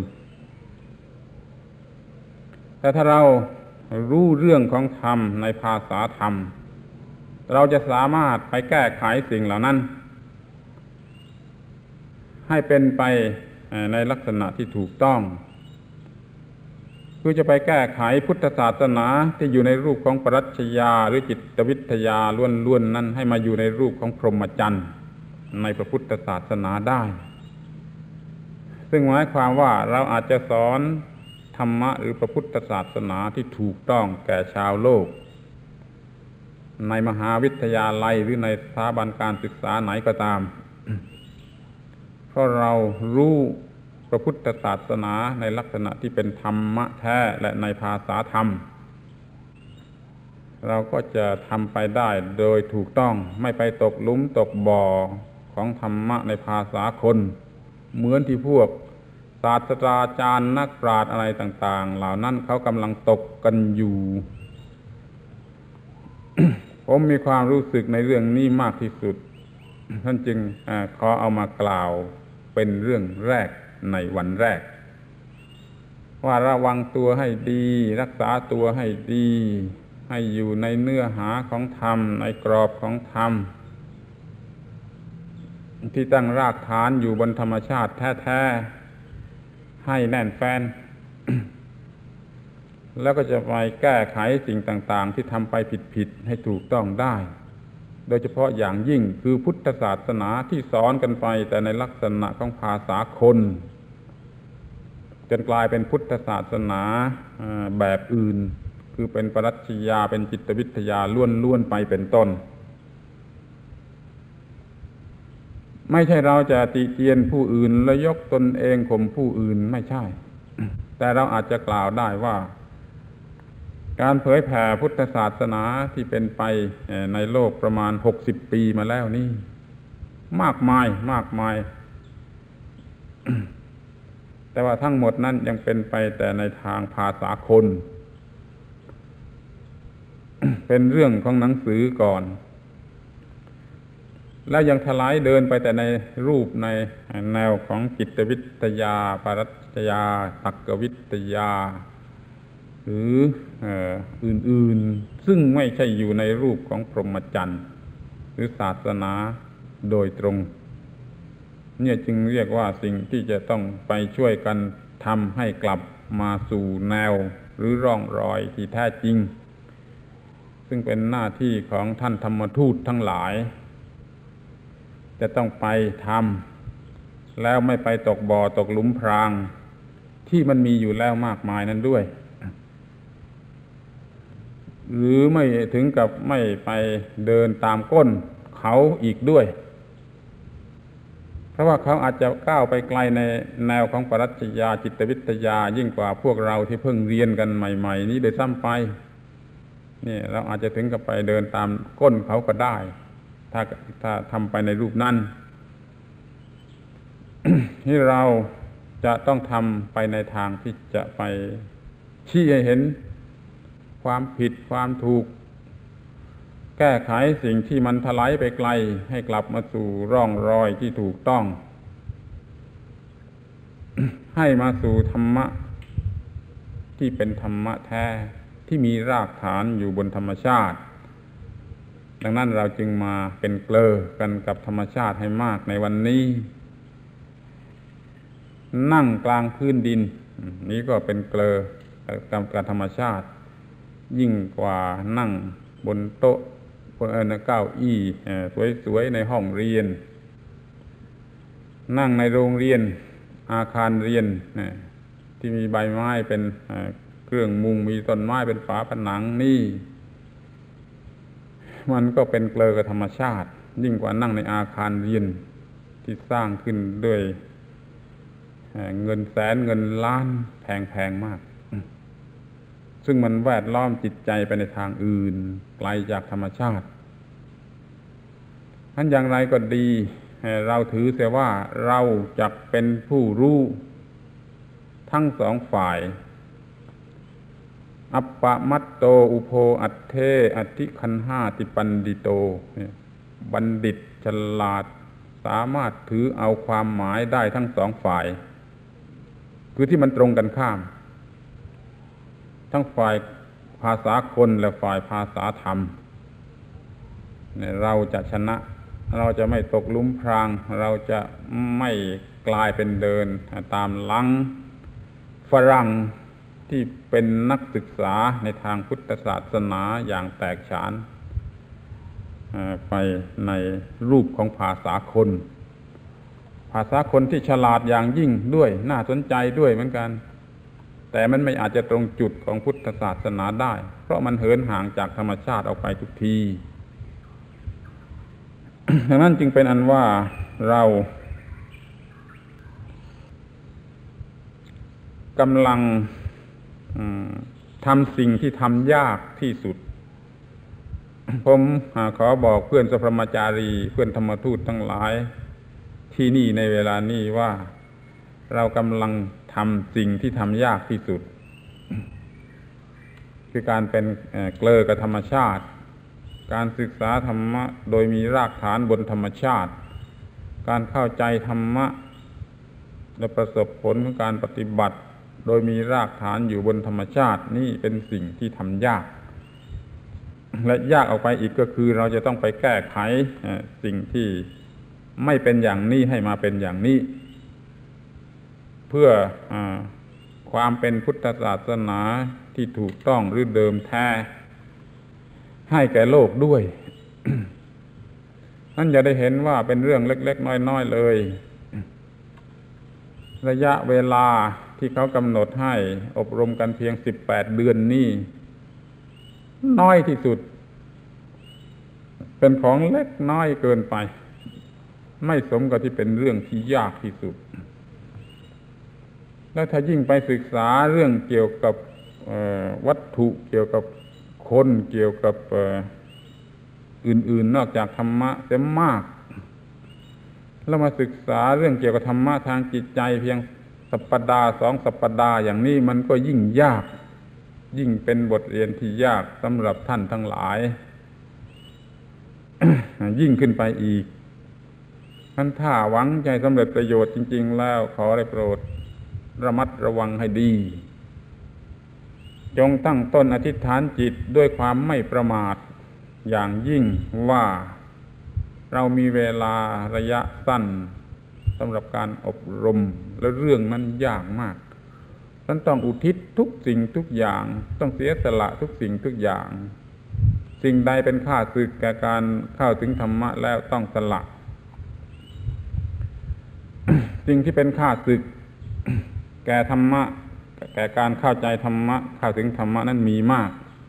แต่ถ้าเรารู้เรื่องของธรรมในภาษาธรรมเราจะสามารถไปแก้ไขสิ่งเหล่านั้นให้เป็นไปในลักษณะที่ถูกต้องคือจะไปแก้ไขพุทธศาสนาที่อยู่ในรูปของปรัชญาหรือจิตวิทยาล้วนๆนั้นให้มาอยู่ในรูปของพรหมจรรย์ในพระพุทธศาสนาได้ซึ่งหมายความว่าเราอาจจะสอนธรรมะหรือพระพุทธศาสนาที่ถูกต้องแก่ชาวโลกในมหาวิทยาลัยหรือในสถาบันการศึกษาไหนก็ตามเพราะเรารู้พระพุทธศาสนาในลักษณะที่เป็นธรรมะแท้และในภาษาธรรมเราก็จะทำไปได้โดยถูกต้องไม่ไปตกหลุมตกบ่อของธรรมะในภาษาคนเหมือนที่พวกศาสตราจารย์นักปราชญ์อะไรต่างๆเหล่านั้นเขากำลังตกกันอยู่ ผมมีความรู้สึกในเรื่องนี้มากที่สุดท่านจึงขอเอามากล่าวเป็นเรื่องแรกในวันแรกว่าระวังตัวให้ดีรักษาตัวให้ดีให้อยู่ในเนื้อหาของธรรมในกรอบของธรรมที่ตั้งรากฐานอยู่บนธรรมชาติแท้ๆให้แน่นแฟ้น แล้วก็จะไปแก้ไขสิ่งต่างๆที่ทำไปผิดๆให้ถูกต้องได้โดยเฉพาะอย่างยิ่งคือพุทธศาสนาที่สอนกันไปแต่ในลักษณะของภาษาคนจนกลายเป็นพุทธศาสนาแบบอื่นคือเป็นปรัชญาเป็นจิตวิทยาล้วนๆไปเป็นต้นไม่ใช่เราจะติเตียนผู้อื่นและยกตนเองข่มผู้อื่นไม่ใช่ แต่เราอาจจะกล่าวได้ว่าการเผยแผ่พุทธศาสนาที่เป็นไปในโลกประมาณ60 ปีมาแล้วนี่มากมาย แต่ว่าทั้งหมดนั้นยังเป็นไปแต่ในทางภาษาคน เป็นเรื่องของหนังสือก่อนแล้วยังถลายเดินไปแต่ในรูปในแนวของจิตวิทยาปรัชญาตรรกวิทยาหรืออื่นๆซึ่งไม่ใช่อยู่ในรูปของพรหมจรรย์หรือศาสนาโดยตรงเนี่ยจึงเรียกว่าสิ่งที่จะต้องไปช่วยกันทำให้กลับมาสู่แนวหรือร่องรอยที่แท้จริงซึ่งเป็นหน้าที่ของท่านธรรมทูตทั้งหลายจะต้องไปทำแล้วไม่ไปตกบ่อตกหลุมพรางที่มันมีอยู่แล้วมากมายนั้นด้วยหรือไม่ถึงกับไม่ไปเดินตามก้นเขาอีกด้วยเพราะว่าเขาอาจจะก้าวไปไกลในแนวของปรัชญาจิตวิทยายิ่งกว่าพวกเราที่เพิ่งเรียนกันใหม่ๆนี้โดยซ้ำไปนี่เราอาจจะถึงกับไปเดินตามก้นเขาก็ได้ถ้าทำไปในรูปนั้น ที่เราจะต้องทำไปในทางที่จะไปชี้ให้เห็นความผิดความถูกแก้ไขสิ่งที่มันถลายไปไกลให้กลับมาสู่ร่องรอยที่ถูกต้อง ให้มาสู่ธรรมะที่เป็นธรรมะแท้ที่มีรากฐานอยู่บนธรรมชาติดังนั้นเราจึงมาเป็นเกลอกันกับธรรมชาติให้มากในวันนี้นั่งกลางพื้นดินนี้ก็เป็นเกลอกับธรรมชาติยิ่งกว่านั่งบนโต๊ะบนเก้าอี้สวยๆในห้องเรียนนั่งในโรงเรียนอาคารเรียนที่มีใบไม้เป็นเครื่องมุงมีต้นไม้เป็นฝาผนังนี่มันก็เป็นเกลอกับธรรมชาติยิ่งกว่านั่งในอาคารเรียนที่สร้างขึ้นด้วยเงินแสนเงินล้านแพงมากซึ่งมันแวดล้อมจิตใจไปในทางอื่นไกลจากธรรมชาติทั้นอย่างไรก็ดีเราถือเสียว่าเราจักเป็นผู้รู้ทั้งสองฝ่ายอัปปมัตโตอุโภอัตเทอธิคันห้าติปันดิโตบัณฑิตฉลาดสามารถถือเอาความหมายได้ทั้งสองฝ่ายคือที่มันตรงกันข้ามทั้งฝ่ายภาษาคนและฝ่ายภาษาธรรมเราจะชนะเราจะไม่ตกหลุมพรางเราจะไม่กลายเป็นเดินตามหลังฝรั่งที่เป็นนักศึกษาในทางพุทธศาสนาอย่างแตกฉานไปในรูปของภาษาคนภาษาคนที่ฉลาดอย่างยิ่งด้วยน่าสนใจด้วยเหมือนกันแต่มันไม่อาจจะตรงจุดของพุทธศาสนาได้เพราะมันเหินห่างจากธรรมชาติออกไปทุกที ดังนั้นจึงเป็นอันว่าเรากำลังทำสิ่งที่ทำยากที่สุด ผมขอบอกเพื่อนสัพพมจารีเพื่อนธรรมทูตทั้งหลายที่นี่ในเวลานี้ว่าเรากำลังทำสิ่งที่ทำยากที่สุดคือการเป็นเกลอกับธรรมชาติการศึกษาธรรมะโดยมีรากฐานบนธรรมชาติการเข้าใจธรรมะและประสบผลของการปฏิบัติโดยมีรากฐานอยู่บนธรรมชาตินี่เป็นสิ่งที่ทำยากและยากออกไปอีกก็คือเราจะต้องไปแก้ไขสิ่งที่ไม่เป็นอย่างนี้ให้มาเป็นอย่างนี้เพื่อความเป็นพุทธศาสนาที่ถูกต้องหรือเดิมแท้ให้แก่โลกด้วย นั่นจะได้เห็นว่าเป็นเรื่องเล็กๆน้อยๆเลยระยะเวลาที่เขากำหนดให้อบรมกันเพียง18 เดือนนี่น้อยที่สุดเป็นของเล็กน้อยเกินไปไม่สมกับที่เป็นเรื่องที่ยากที่สุดแล้วถ้ายิ่งไปศึกษาเรื่องเกี่ยวกับวัตถุเกี่ยวกับคนเกี่ยวกับอื่นๆนอกจากธรรมะเสียมากแล้วมาศึกษาเรื่องเกี่ยวกับธรรมะทางจิตใจเพียงสัปดาห์2 สัปดาห์อย่างนี้มันก็ยิ่งยากยิ่งเป็นบทเรียนที่ยากสำหรับท่านทั้งหลาย ยิ่งขึ้นไปอีกท่านถ้าหวังใจสำเร็จประโยชน์จริงๆแล้วขอได้โปรดระมัดระวังให้ดีจงตั้งต้นอธิษฐานจิตด้วยความไม่ประมาทอย่างยิ่งว่าเรามีเวลาระยะสั้นสำหรับการอบรมและเรื่องนั้นยากมากท่านต้องอุทิศทุกสิ่งทุกอย่างต้องเสียสละทุกสิ่งทุกอย่างสิ่งใดเป็นข้าศึกแก่การเข้าถึงธรรมะแล้วต้องสละ สิ่งที่เป็นข้าศึกแก่ธรรมะแก่การเข้าใจธรรมะเข้าถึงธรรมะนั้นมีมาก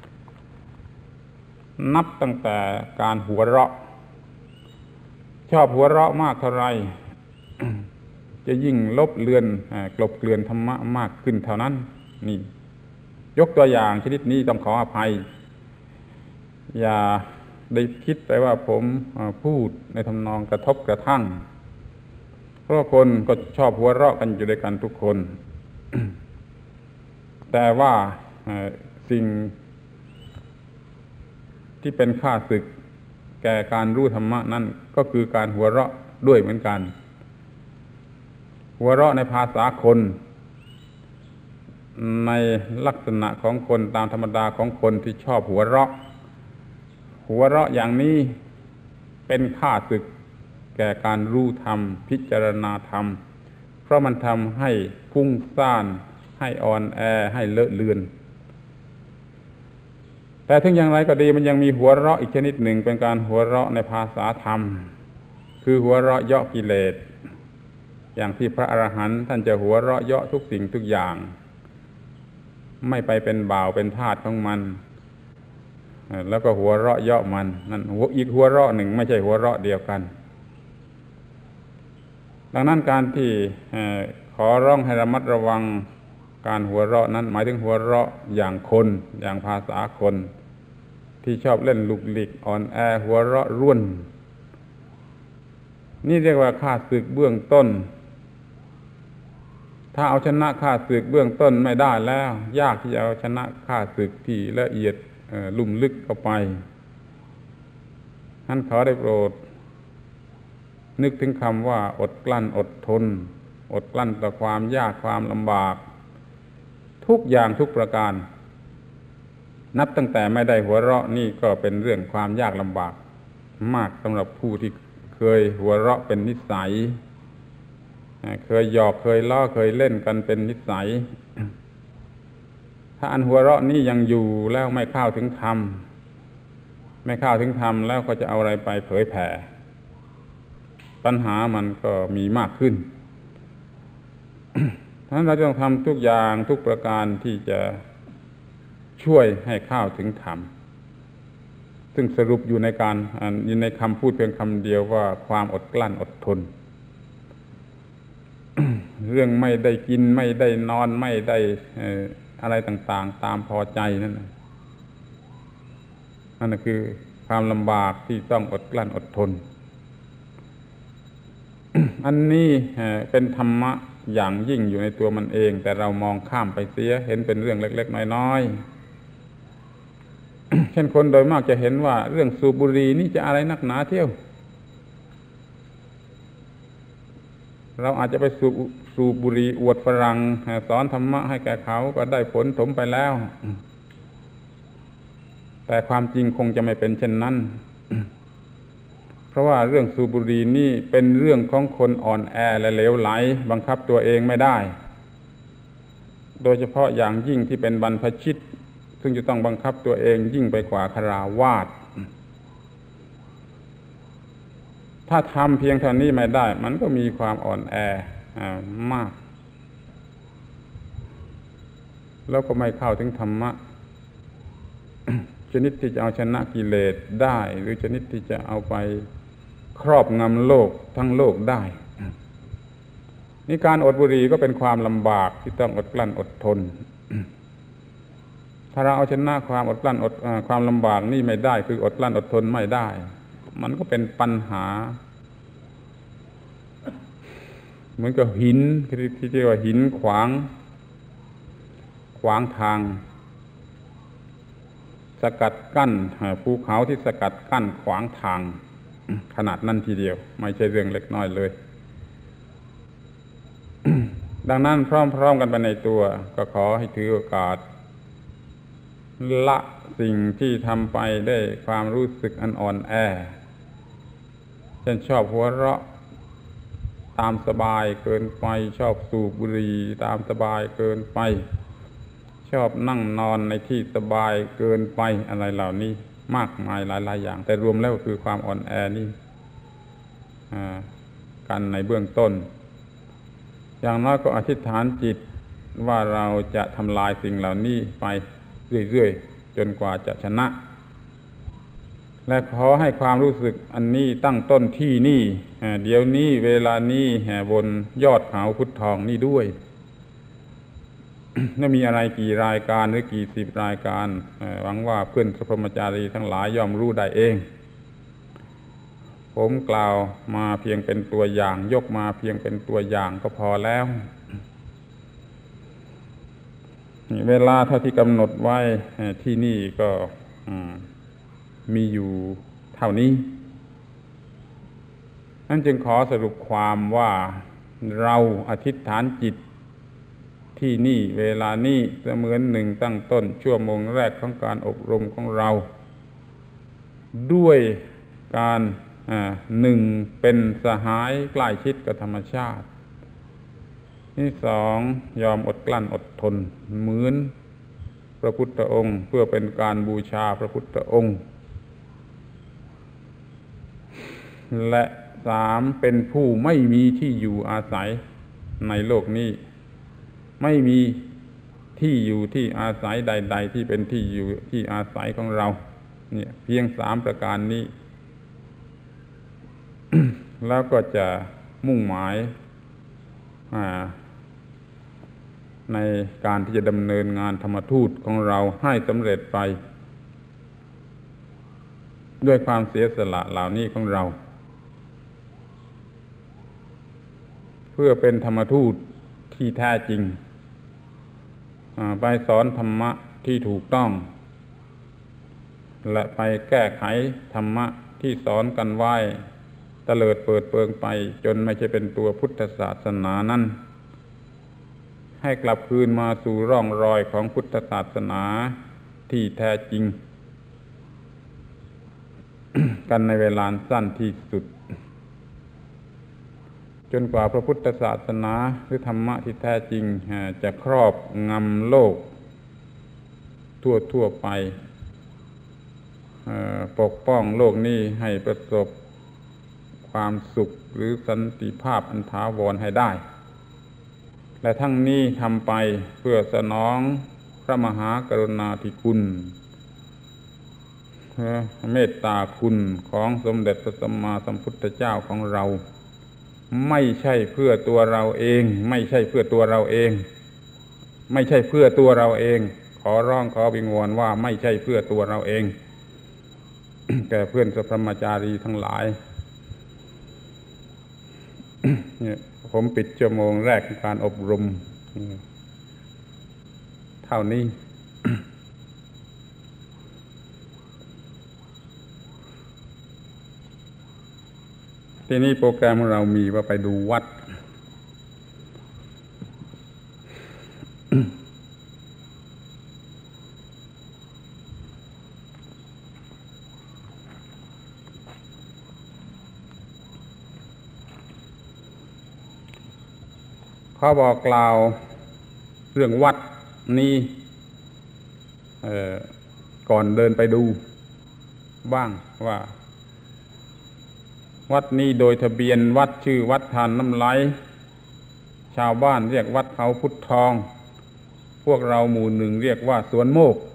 นับตั้งแต่การหัวเราะชอบหัวเราะมากเท่าไรจะยิ่งลบเลือนกลบเกลื่อนธรรมะมากขึ้นเท่านั้นนี่ยกตัวอย่างชนิดนี้ต้องขออภัยอย่าได้คิดไปว่าผมพูดในทำนองกระทบกระทั่งเพราะคนก็ชอบหัวเราะกันอยู่ด้วยกันทุกคน แต่ว่าสิ่งที่เป็นข้าศึกแก่การรู้ธรรมะนั่นก็คือการหัวเราะด้วยเหมือนกันหัวเราะในภาษาคนในลักษณะของคนตามธรรมดาของคนที่ชอบหัวเราะอย่างนี้เป็นข้าศึกแก่การรู้ธรรมพิจารณาธรรมเพราะมันทำให้ฟุ้งซ่านให้อ่อนแอให้เลอะเลือนแต่ถึงอย่างไรก็ดีมันยังมีหัวเราะอีกชนิดหนึ่งเป็นการหัวเราะในภาษาธรรมคือหัวเราะเยาะกิเลสอย่างที่พระอรหันต์ท่านจะหัวเราะเยาะทุกสิ่งทุกอย่างไม่ไปเป็นบ่าวเป็นทาสของมันแล้วก็หัวเราะเยาะมันนั่นอีกหัวเราะหนึ่งไม่ใช่หัวเราะเดียวกันดังนั้นการที่ขอร้องให้ระมัดระวังการหัวเราะนั้นหมายถึงหัวเราะอย่างคนอย่างภาษาคนที่ชอบเล่นลุกลิกอ่อนแอหัวเราะร่วนนี่เรียกว่าข้าศึกเบื้องต้นถ้าเอาชนะข้าศึกเบื้องต้นไม่ได้แล้วยากที่จะเอาชนะข้าศึกที่ละเอียดลุ่มลึกเข้าไปท่านขอได้โปรดนึกถึงคำว่าอดกลั้นอดทนอดกลั้นต่อความยากความลำบากทุกอย่างทุกประการนับตั้งแต่ไม่ได้หัวเราะนี่ก็เป็นเรื่องความยากลำบากมากสำหรับผู้ที่เคยหัวเราะเป็นนิสัยเคยหยอกเคยล้อเคยเล่นกันเป็นนิสัยถ้าอันหัวเราะนี่ยังอยู่แล้วไม่เข้าถึงธรรมแล้วก็จะเอาอะไรไปเผยแผ่ปัญหามันก็มีมากขึ้น ฉะนั้นเราต้องทำทุกอย่างทุกประการที่จะช่วยให้เข้าถึงธรรมซึ่งสรุปอยู่ในคำพูดเพียงคำเดียวว่าความอดกลั้นอดทน เรื่องไม่ได้กินไม่ได้นอนไม่ได้อะไรต่างๆตามพอใจนั่นคือความลำบากที่ต้องอดกลั้นอดทน อันนี้เป็นธรรมะอย่างยิ่งอยู่ในตัวมันเองแต่เรามองข้ามไปเสียเห็นเป็นเรื่องเล็กๆน้อยๆ เช่นคนโดยมากจะเห็นว่าเรื่องสูบบุหรี่นี่จะอะไรนักหนาเที่ยวเราอาจจะไปสูบบุหรี่อวดฝรั่งสอนธรรมะให้แก่เขาก็ได้ผลถมไปแล้วแต่ความจริงคงจะไม่เป็นเช่นนั้น เพราะว่าเรื่องสูบบุหรี่นี่เป็นเรื่องของคนอ่อนแอและเหลวไหลบังคับตัวเองไม่ได้โดยเฉพาะอย่างยิ่งที่เป็นบรรพชิตซึ่งจะต้องบังคับตัวเองยิ่งไปกว่าฆราวาสถ้าทำเพียงเท่านี้ไม่ได้มันก็มีความอ่อนแอมากแล้วก็ไม่เข้าถึงธรรมะ ชนิดที่จะเอาชนะกิเลสได้หรือชนิดที่จะเอาไปครอบงำโลกทั้งโลกได้นี่การอดบุหรี่ก็เป็นความลำบากที่ต้องอดกลั้นอดทน ถ้าเราเอาชนะความอดกลั้นความลำบากนี่ไม่ได้คืออดกลั้นอดทนไม่ได้มันก็เป็นปัญหาเหมือนกับหินที่เรียกว่าหินขวางทางสกัดกั้นภูเขาที่สกัดกั้นขวางทางขนาดนั้นทีเดียวไม่ใช่เรื่องเล็กน้อยเลย ดังนั้นพร้อมๆกันไปในตัวก็ขอให้ถือโอกาสละสิ่งที่ทำไปได้ความรู้สึกอันอ่อนแอเช่นชอบหัวเราะตามสบายเกินไปชอบสูบบุหรี่ตามสบายเกินไปชอบนั่งนอนในที่สบายเกินไปอะไรเหล่านี้มากมายหลายๆอย่างแต่รวมแล้วคือความอ่อนแอนี่กันในเบื้องต้นอย่างน้อยก็อธิษฐานจิตว่าเราจะทำลายสิ่งเหล่านี้ไปเรื่อยๆจนกว่าจะชนะและขอให้ความรู้สึกอันนี้ตั้งต้นที่นี่เดี๋ยวนี้เวลานี้บนยอดเขาพุทธทองนี่ด้วย ไม่มีอะไรกี่รายการหรือกี่สิบรายการหวังว่าเพื่อนพรหมจารีทั้งหลายย่อมรู้ได้เองผมกล่าวมาเพียงเป็นตัวอย่างยกมาเพียงเป็นตัวอย่างก็พอแล้วเวลาเท่าที่กำหนดไว้ที่นี่ก็มีอยู่เท่านี้นั่นจึงขอสรุปความว่าเราอธิษฐานจิตที่นี่เวลานี้เสมือนหนึ่งตั้งต้นชั่วโมงแรกของการอบรมของเราด้วยการหนึ่งเป็นสหายใกล้ชิดกับธรรมชาติที่สองยอมอดกลั้นอดทนเหมือนพระพุทธองค์เพื่อเป็นการบูชาพระพุทธองค์และสามเป็นผู้ไม่มีที่อยู่อาศัยในโลกนี้ไม่มีที่อยู่ที่อาศัยใดๆที่เป็นที่อยู่ที่อาศัยของเราเนี่ยเพียงสามประการนี้ แล้วก็จะมุ่งหมายในการที่จะดำเนินงานธรรมทูตของเราให้สำเร็จไปด้วยความเสียสละเหล่านี้ของเราเพื่อเป็นธรรมทูตที่แท้จริงไปสอนธรรมะที่ถูกต้องและไปแก้ไขธรรมะที่สอนกันไว้เตลิดเปิดเปิงไปจนไม่ใช่เป็นตัวพุทธศาสนานั้นให้กลับคืนมาสู่ร่องรอยของพุทธศาสนาที่แท้จริง กันในเวลาสั้นที่สุดจนกว่าพระพุทธศาสนาหรือธรรมะที่แท้จริงจะครอบงำโลกทั่วไปปกป้องโลกนี้ให้ประสบความสุขหรือสันติภาพอันถาวรให้ได้และทั้งนี้ทำไปเพื่อสนองพระมหากรุณาธิคุณเมตตาคุณของสมเด็จพระสัมมาสัมพุทธเจ้าของเราไม่ใช่เพื่อตัวเราเองไม่ใช่เพื่อตัวเราเองไม่ใช่เพื่อตัวเราเองขอร้องขอวิงวอนว่าไม่ใช่เพื่อตัวเราเอง แก่เพื่อนพรหมจารีทั้งหลาย เนี่ยผมปิดชั่วโมงแรกในการอบรมเท่านี้ ทีนี้โปรแกรมของเรามีว่าไปดูวัด เขาบอกกล่าวเรื่องวัดนี้ก่อนเดินไปดูบ้างว่าวัดนี้โดยทะเบียนวัดชื่อวัดทานน้ำไหลชาวบ้านเรียกวัดเขาพุทธทองพวกเราหมู่หนึ่งเรียกว่าสวนโมก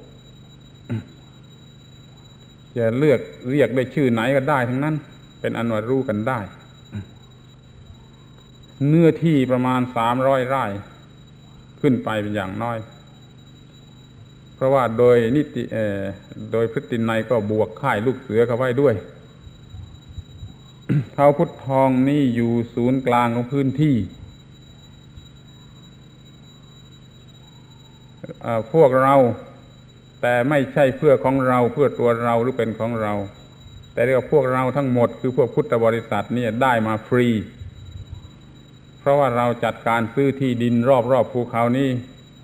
จะเรียกได้ชื่อไหนก็ได้ทั้งนั้นเป็นอันว่ารู้กันได้เนื้อที่ประมาณ300 ไร่ขึ้นไปเป็นอย่างน้อยเพราะว่าโดยพฤตินัยก็บวกค่ายลูกเสือเข้าไว้ด้วย เขาพุทธทองนี่อยู่ศูนย์กลางของพื้นที่พวกเราแต่ไม่ใช่เพื่อของเราเพื่อตัวเราหรือเป็นของเราแต่เรียกว่าพวกเราทั้งหมดคือพวกพุทธบริษัทนี่ได้มาฟรีเพราะว่าเราจัดการซื้อที่ดินรอบภูเขานี้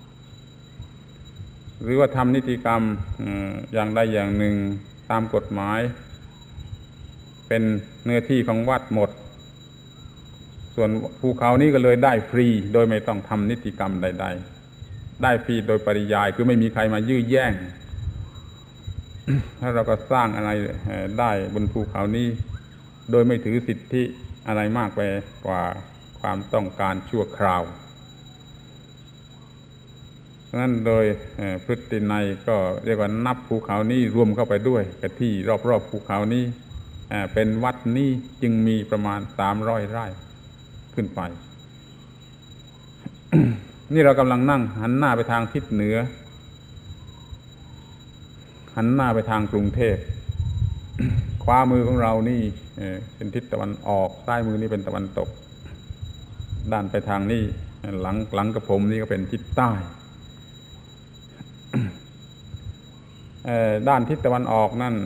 หรือว่าทำนิติกรรมอย่างใดอย่างหนึ่งตามกฎหมายเป็นเนื้อที่ของวัดหมดส่วนภูเขานี้ก็เลยได้ฟรีโดยไม่ต้องทำนิติกรรมใดๆได้ฟรีโดยปริยายคือไม่มีใครมายื้อแย่ง แล้วเราก็สร้างอะไรได้บนภูเขานี้โดยไม่ถือสิทธิอะไรมากไปกว่าความต้องการชั่วคราวงั้นโดยพฤตินัยก็เรียกว่านับภูเขานี้รวมเข้าไปด้วยกับที่รอบๆภูเขานี้เป็นวัดนี้จึงมีประมาณ300 ไร่ขึ้นไป นี่เรากำลังนั่งหันหน้าไปทางทิศเหนือหันหน้าไปทางกรุงเทพ ขวามือของเรานี่เป็นทิศตะวันออกซ้ายมือนี่เป็นตะวันตกด้านไปทางนี้หลังกับผมนี่ก็เป็นทิศใต้ ด้านทิศตะวันออกนั่น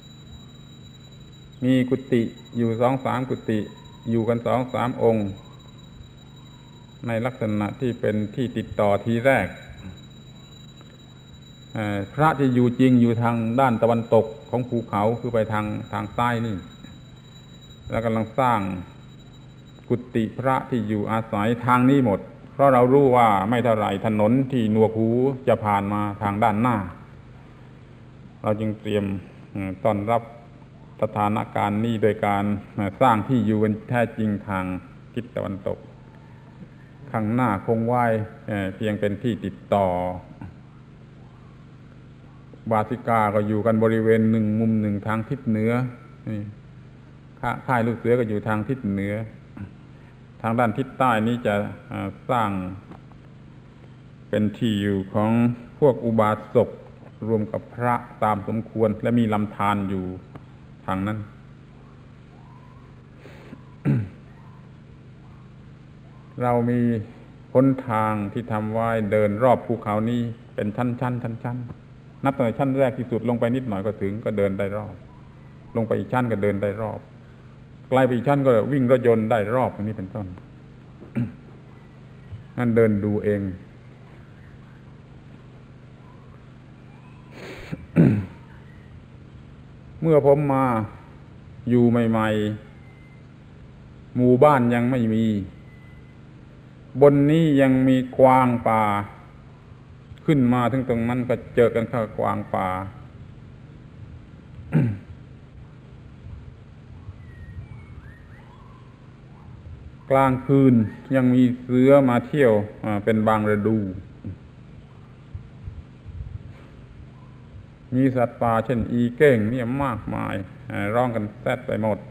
มีกุฏิอยู่2-3 กุฏิอยู่กัน2-3 องค์ในลักษณะที่เป็นที่ติดต่อทีแรกพระที่อยู่จริงอยู่ทางด้านตะวันตกของภูเขาคือไปทางใต้นี่แล้วกำลังสร้างกุฏิพระที่อยู่อาศัยทางนี้หมดเพราะเรารู้ว่าไม่เท่าไรถนนที่หนวกหูจะผ่านมาทางด้านหน้าเราจึงเตรียมต้อนรับสถานการณ์นี้โดยการสร้างที่อยู่เป็นแท้จริงทางทิศตะวันตกข้างหน้าคงไว้เพียงเป็นที่ติดต่อบาสิกาก็อยู่กันบริเวณหนึ่งมุมหนึ่งทางทิศเหนือค่ายลูกเสือก็อยู่ทางทิศเหนือทางด้านทิศใต้นี้จะสร้างเป็นที่อยู่ของพวกอุบาสกรวมกับพระตามสมควรและมีลำธารอยู่ทางนั้น เรามีหนทางที่ทำไว้เดินรอบภูเขานี้เป็นชั้นนับตั้งแต่ชั้นแรกที่สุดลงไปนิดหน่อยก็ถึงก็เดินได้รอบลงไปอีกชั้นก็เดินได้รอบไกลไปอีกชั้นก็วิ่งรถยนต์ได้รอบอย่างนี้เป็นต้น นั่นเดินดูเอง เมื่อผมมาอยู่ใหม่ๆหมู่บ้านยังไม่มีบนนี้ยังมีกวางป่าขึ้นมาถึงตรงนั้นก็เจอกันข้ากวางป่า กลางคืนยังมีเสือมาเที่ยวเป็นบางฤดูมีสัตว์ป่าเช่นอีเก้งเนี่ยมากมายร้องกันแซ่ดไปหมด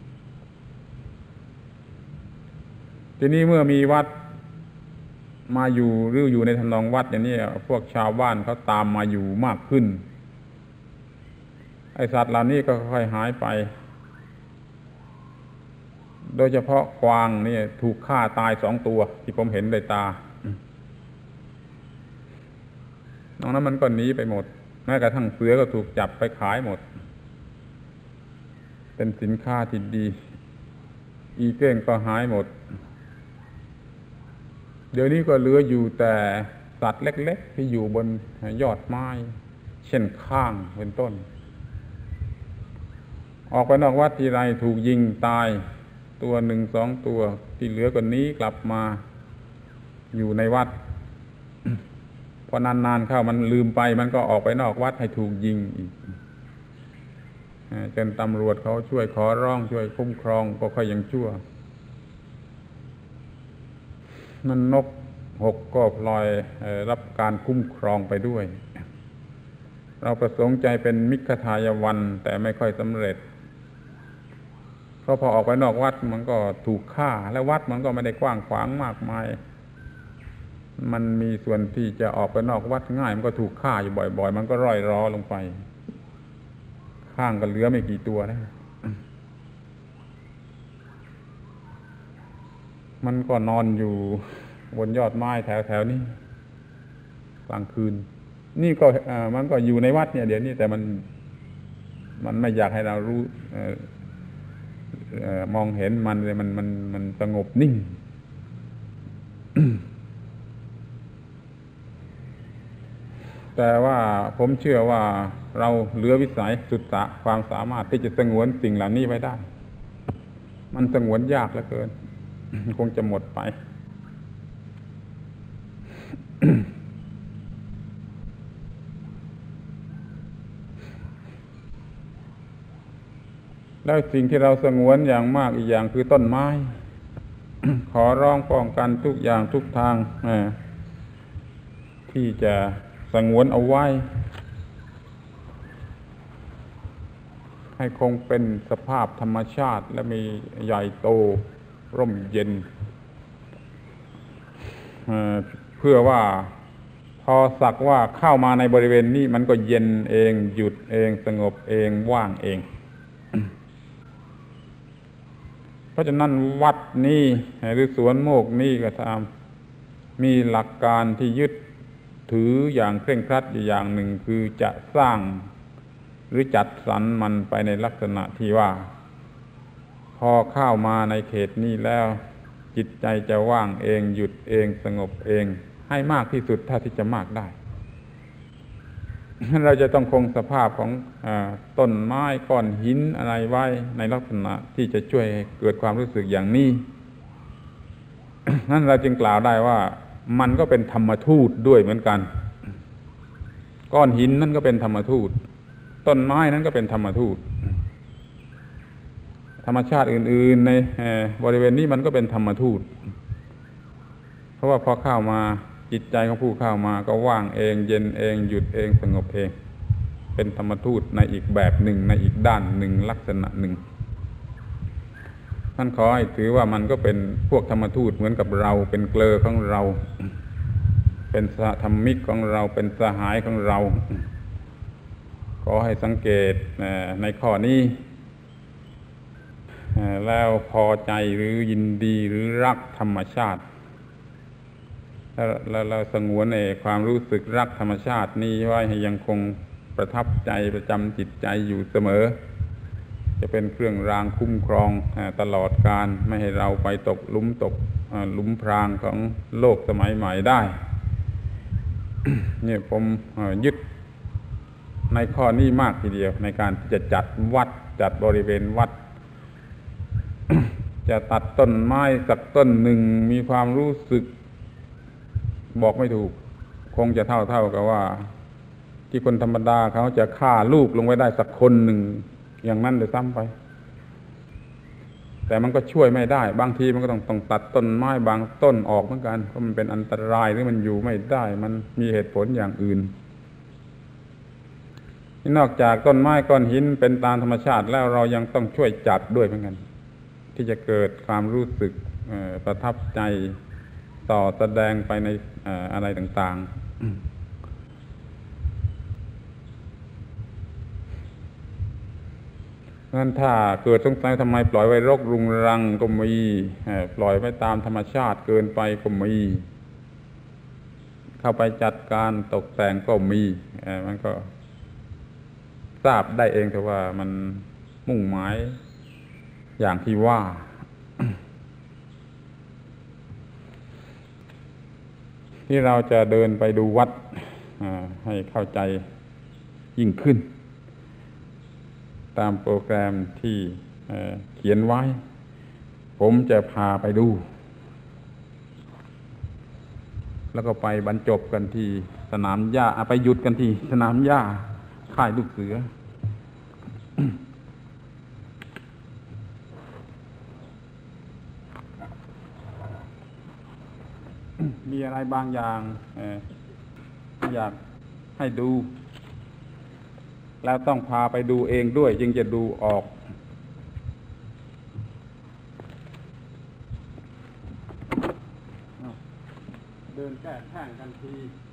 ทีนี้เมื่อมีวัดมาอยู่หรืออยู่ในทำนองวัดอย่างนี้พวกชาวบ้านเขาตามมาอยู่มากขึ้นไอ้สัตว์เหล่านี้ก็ค่อยหายไปโดยเฉพาะกวางนี่ถูกฆ่าตาย2 ตัวที่ผมเห็นด้วยตานอกนั้นมันก็หนีไปหมดแม้กระทั่งเสือก็ถูกจับไปขายหมดเป็นสินค้าที่ดีอีเก้งก็หายหมดเดี๋ยวนี้ก็เหลืออยู่แต่สัตว์เล็กๆที่อยู่บนยอดไม้เช่นข้างเป็นต้นออกไปนอกวัดทีไรถูกยิงตายตัว1-2 ตัวที่เหลือก็หนีกลับมาอยู่ในวัด พอนานๆเข้ามันลืมไปมันก็ออกไปนอกวัดให้ถูกยิงอีกจนตำรวจเขาช่วยขอร้องช่วยคุ้มครองก็ค่อยยังชั่วนั่นนก6ก็พลอยรับการคุ้มครองไปด้วยเราประสงค์ใจเป็นมิคทายวันแต่ไม่ค่อยสำเร็จเพราะพอออกไปนอกวัดมันก็ถูกฆ่าและวัดมันก็ไม่ได้กว้างขวางมากมายมันมีส่วนที่จะออกไปนอกวัดง่ายมันก็ถูกฆ่าอยู่บ่อยๆมันก็ร่อยรอลงไปข้างก็เหลือไม่กี่ตัวนะมันก็นอนอยู่บนยอดไม้แถวๆนี้กลางคืนนี่ก็มันก็อยู่ในวัดเนี่ยเดี๋ยวนี้แต่มันไม่อยากให้เรารู้มองเห็นมันเลยมันสงบนิ่ง แต่ว่าผมเชื่อว่าเราเหลือวิสัยสุดความสามารถที่จะสงวนสิ่งเหล่านี้ไว้ได้มันสงวนยากเหลือเกิน คงจะหมดไป แล้วสิ่งที่เราสงวนอย่างมากอีกอย่างคือต้นไม้ ขอร้องป้องกันทุกอย่างทุกทางทที่จะสงวนเอาไว้ให้คงเป็นสภาพธรรมชาติและมีใหญ่โตร่มเย็นเพื่อว่าพอสักว่าเข้ามาในบริเวณนี้มันก็เย็นเองหยุดเองสงบเองว่างเอง เพราะฉะนั้นวัดนี้หรือสวนโมกนี้ก็ตามมีหลักการที่ยึดถืออย่างเคร่งครัดอยู่อย่างหนึ่งคือจะสร้างหรือจัดสรรมันไปในลักษณะที่ว่าพอเข้ามาในเขตนี้แล้วจิตใจจะว่างเองหยุดเองสงบเองให้มากที่สุดเท่าที่จะมากได้เราจะต้องคงสภาพของต้นไม้ก้อนหินอะไรไว้ในลักษณะที่จะช่วยเกิดความรู้สึกอย่างนี้ นั่นเราจึงกล่าวได้ว่ามันก็เป็นธรรมทูตด้วยเหมือนกันก้อนหินนั่นก็เป็นธรรมทูตต้นไม้นั้นก็เป็นธรรมทูตธรรมชาติอื่นๆในบริเวณนี้มันก็เป็นธรรมทูตเพราะว่าพอเข้ามาจิตใจของผู้เข้ามาก็ว่างเองเย็นเองหยุดเองสงบเองเป็นธรรมทูตในอีกแบบหนึ่งในอีกด้านหนึ่งลักษณะหนึ่งท่านขอให้ถือว่ามันก็เป็นพวกธรรมทูตเหมือนกับเราเป็นเกลอของเราเป็นสหธรรมิกของเราเป็นสหายของเราขอให้สังเกตในข้อนี้แล้วพอใจหรือยินดีหรือรักธรรมชาติแล้วเราสงวนความรู้สึกรักธรรมชาตินี้ไว้ให้ยังคงประทับใจประจำจิตใจอยู่เสมอจะเป็นเครื่องรางคุ้มครองตลอดกาลไม่ให้เราไปตกหลุมพรางของโลกสมัยใหม่ได้ เนี่ยผมยึดในข้อนี้มากทีเดียวในการที่จะจัดวัดจัดบริเวณวัด จะตัดต้นไม้สักต้นหนึ่งมีความรู้สึกบอกไม่ถูกคงจะเท่ากับว่าที่คนธรรมดาเขาจะฆ่าลูกลงไว้ได้สักคนหนึ่งอย่างนั้นเลยซ้ำไปแต่มันก็ช่วยไม่ได้บางทีมันก็ต้องตัดต้นไม้บางต้นออกเหมือนกันเพราะมันเป็นอันตรายหรือมันอยู่ไม่ได้มันมีเหตุผลอย่างอื่นนอกจากต้นไม้ก้อนหินเป็นตามธรรมชาติแล้วเรายังต้องช่วยจัดด้วยเหมือนกันที่จะเกิดความรู้สึกประทับใจต่อแสดงไปในอะไรต่างๆงั้นถ้าเกิดสงสัยทำไมปล่อยไว้รกรุงรังก็มีปล่อยไว้ตามธรรมชาติเกินไปก็มีเข้าไปจัดการตกแต่งก็มีมันก็ทราบได้เองแต่ว่ามันมุ่งหมายอย่างที่ว่า ที่เราจะเดินไปดูวัดให้เข้าใจยิ่งขึ้นตามโปรแกรมที่เขียนไว้ผมจะพาไปดูแล้วก็ไปบรรจบกันที่สนามหญ้าไปหยุดกันที่สนามหญ้าค่ายลูกเสือ มีอะไรบางอย่างอยากให้ดูแล้วต้องพาไปดูเองด้วยจึงจะดูออกเดินแก้แข้งกันที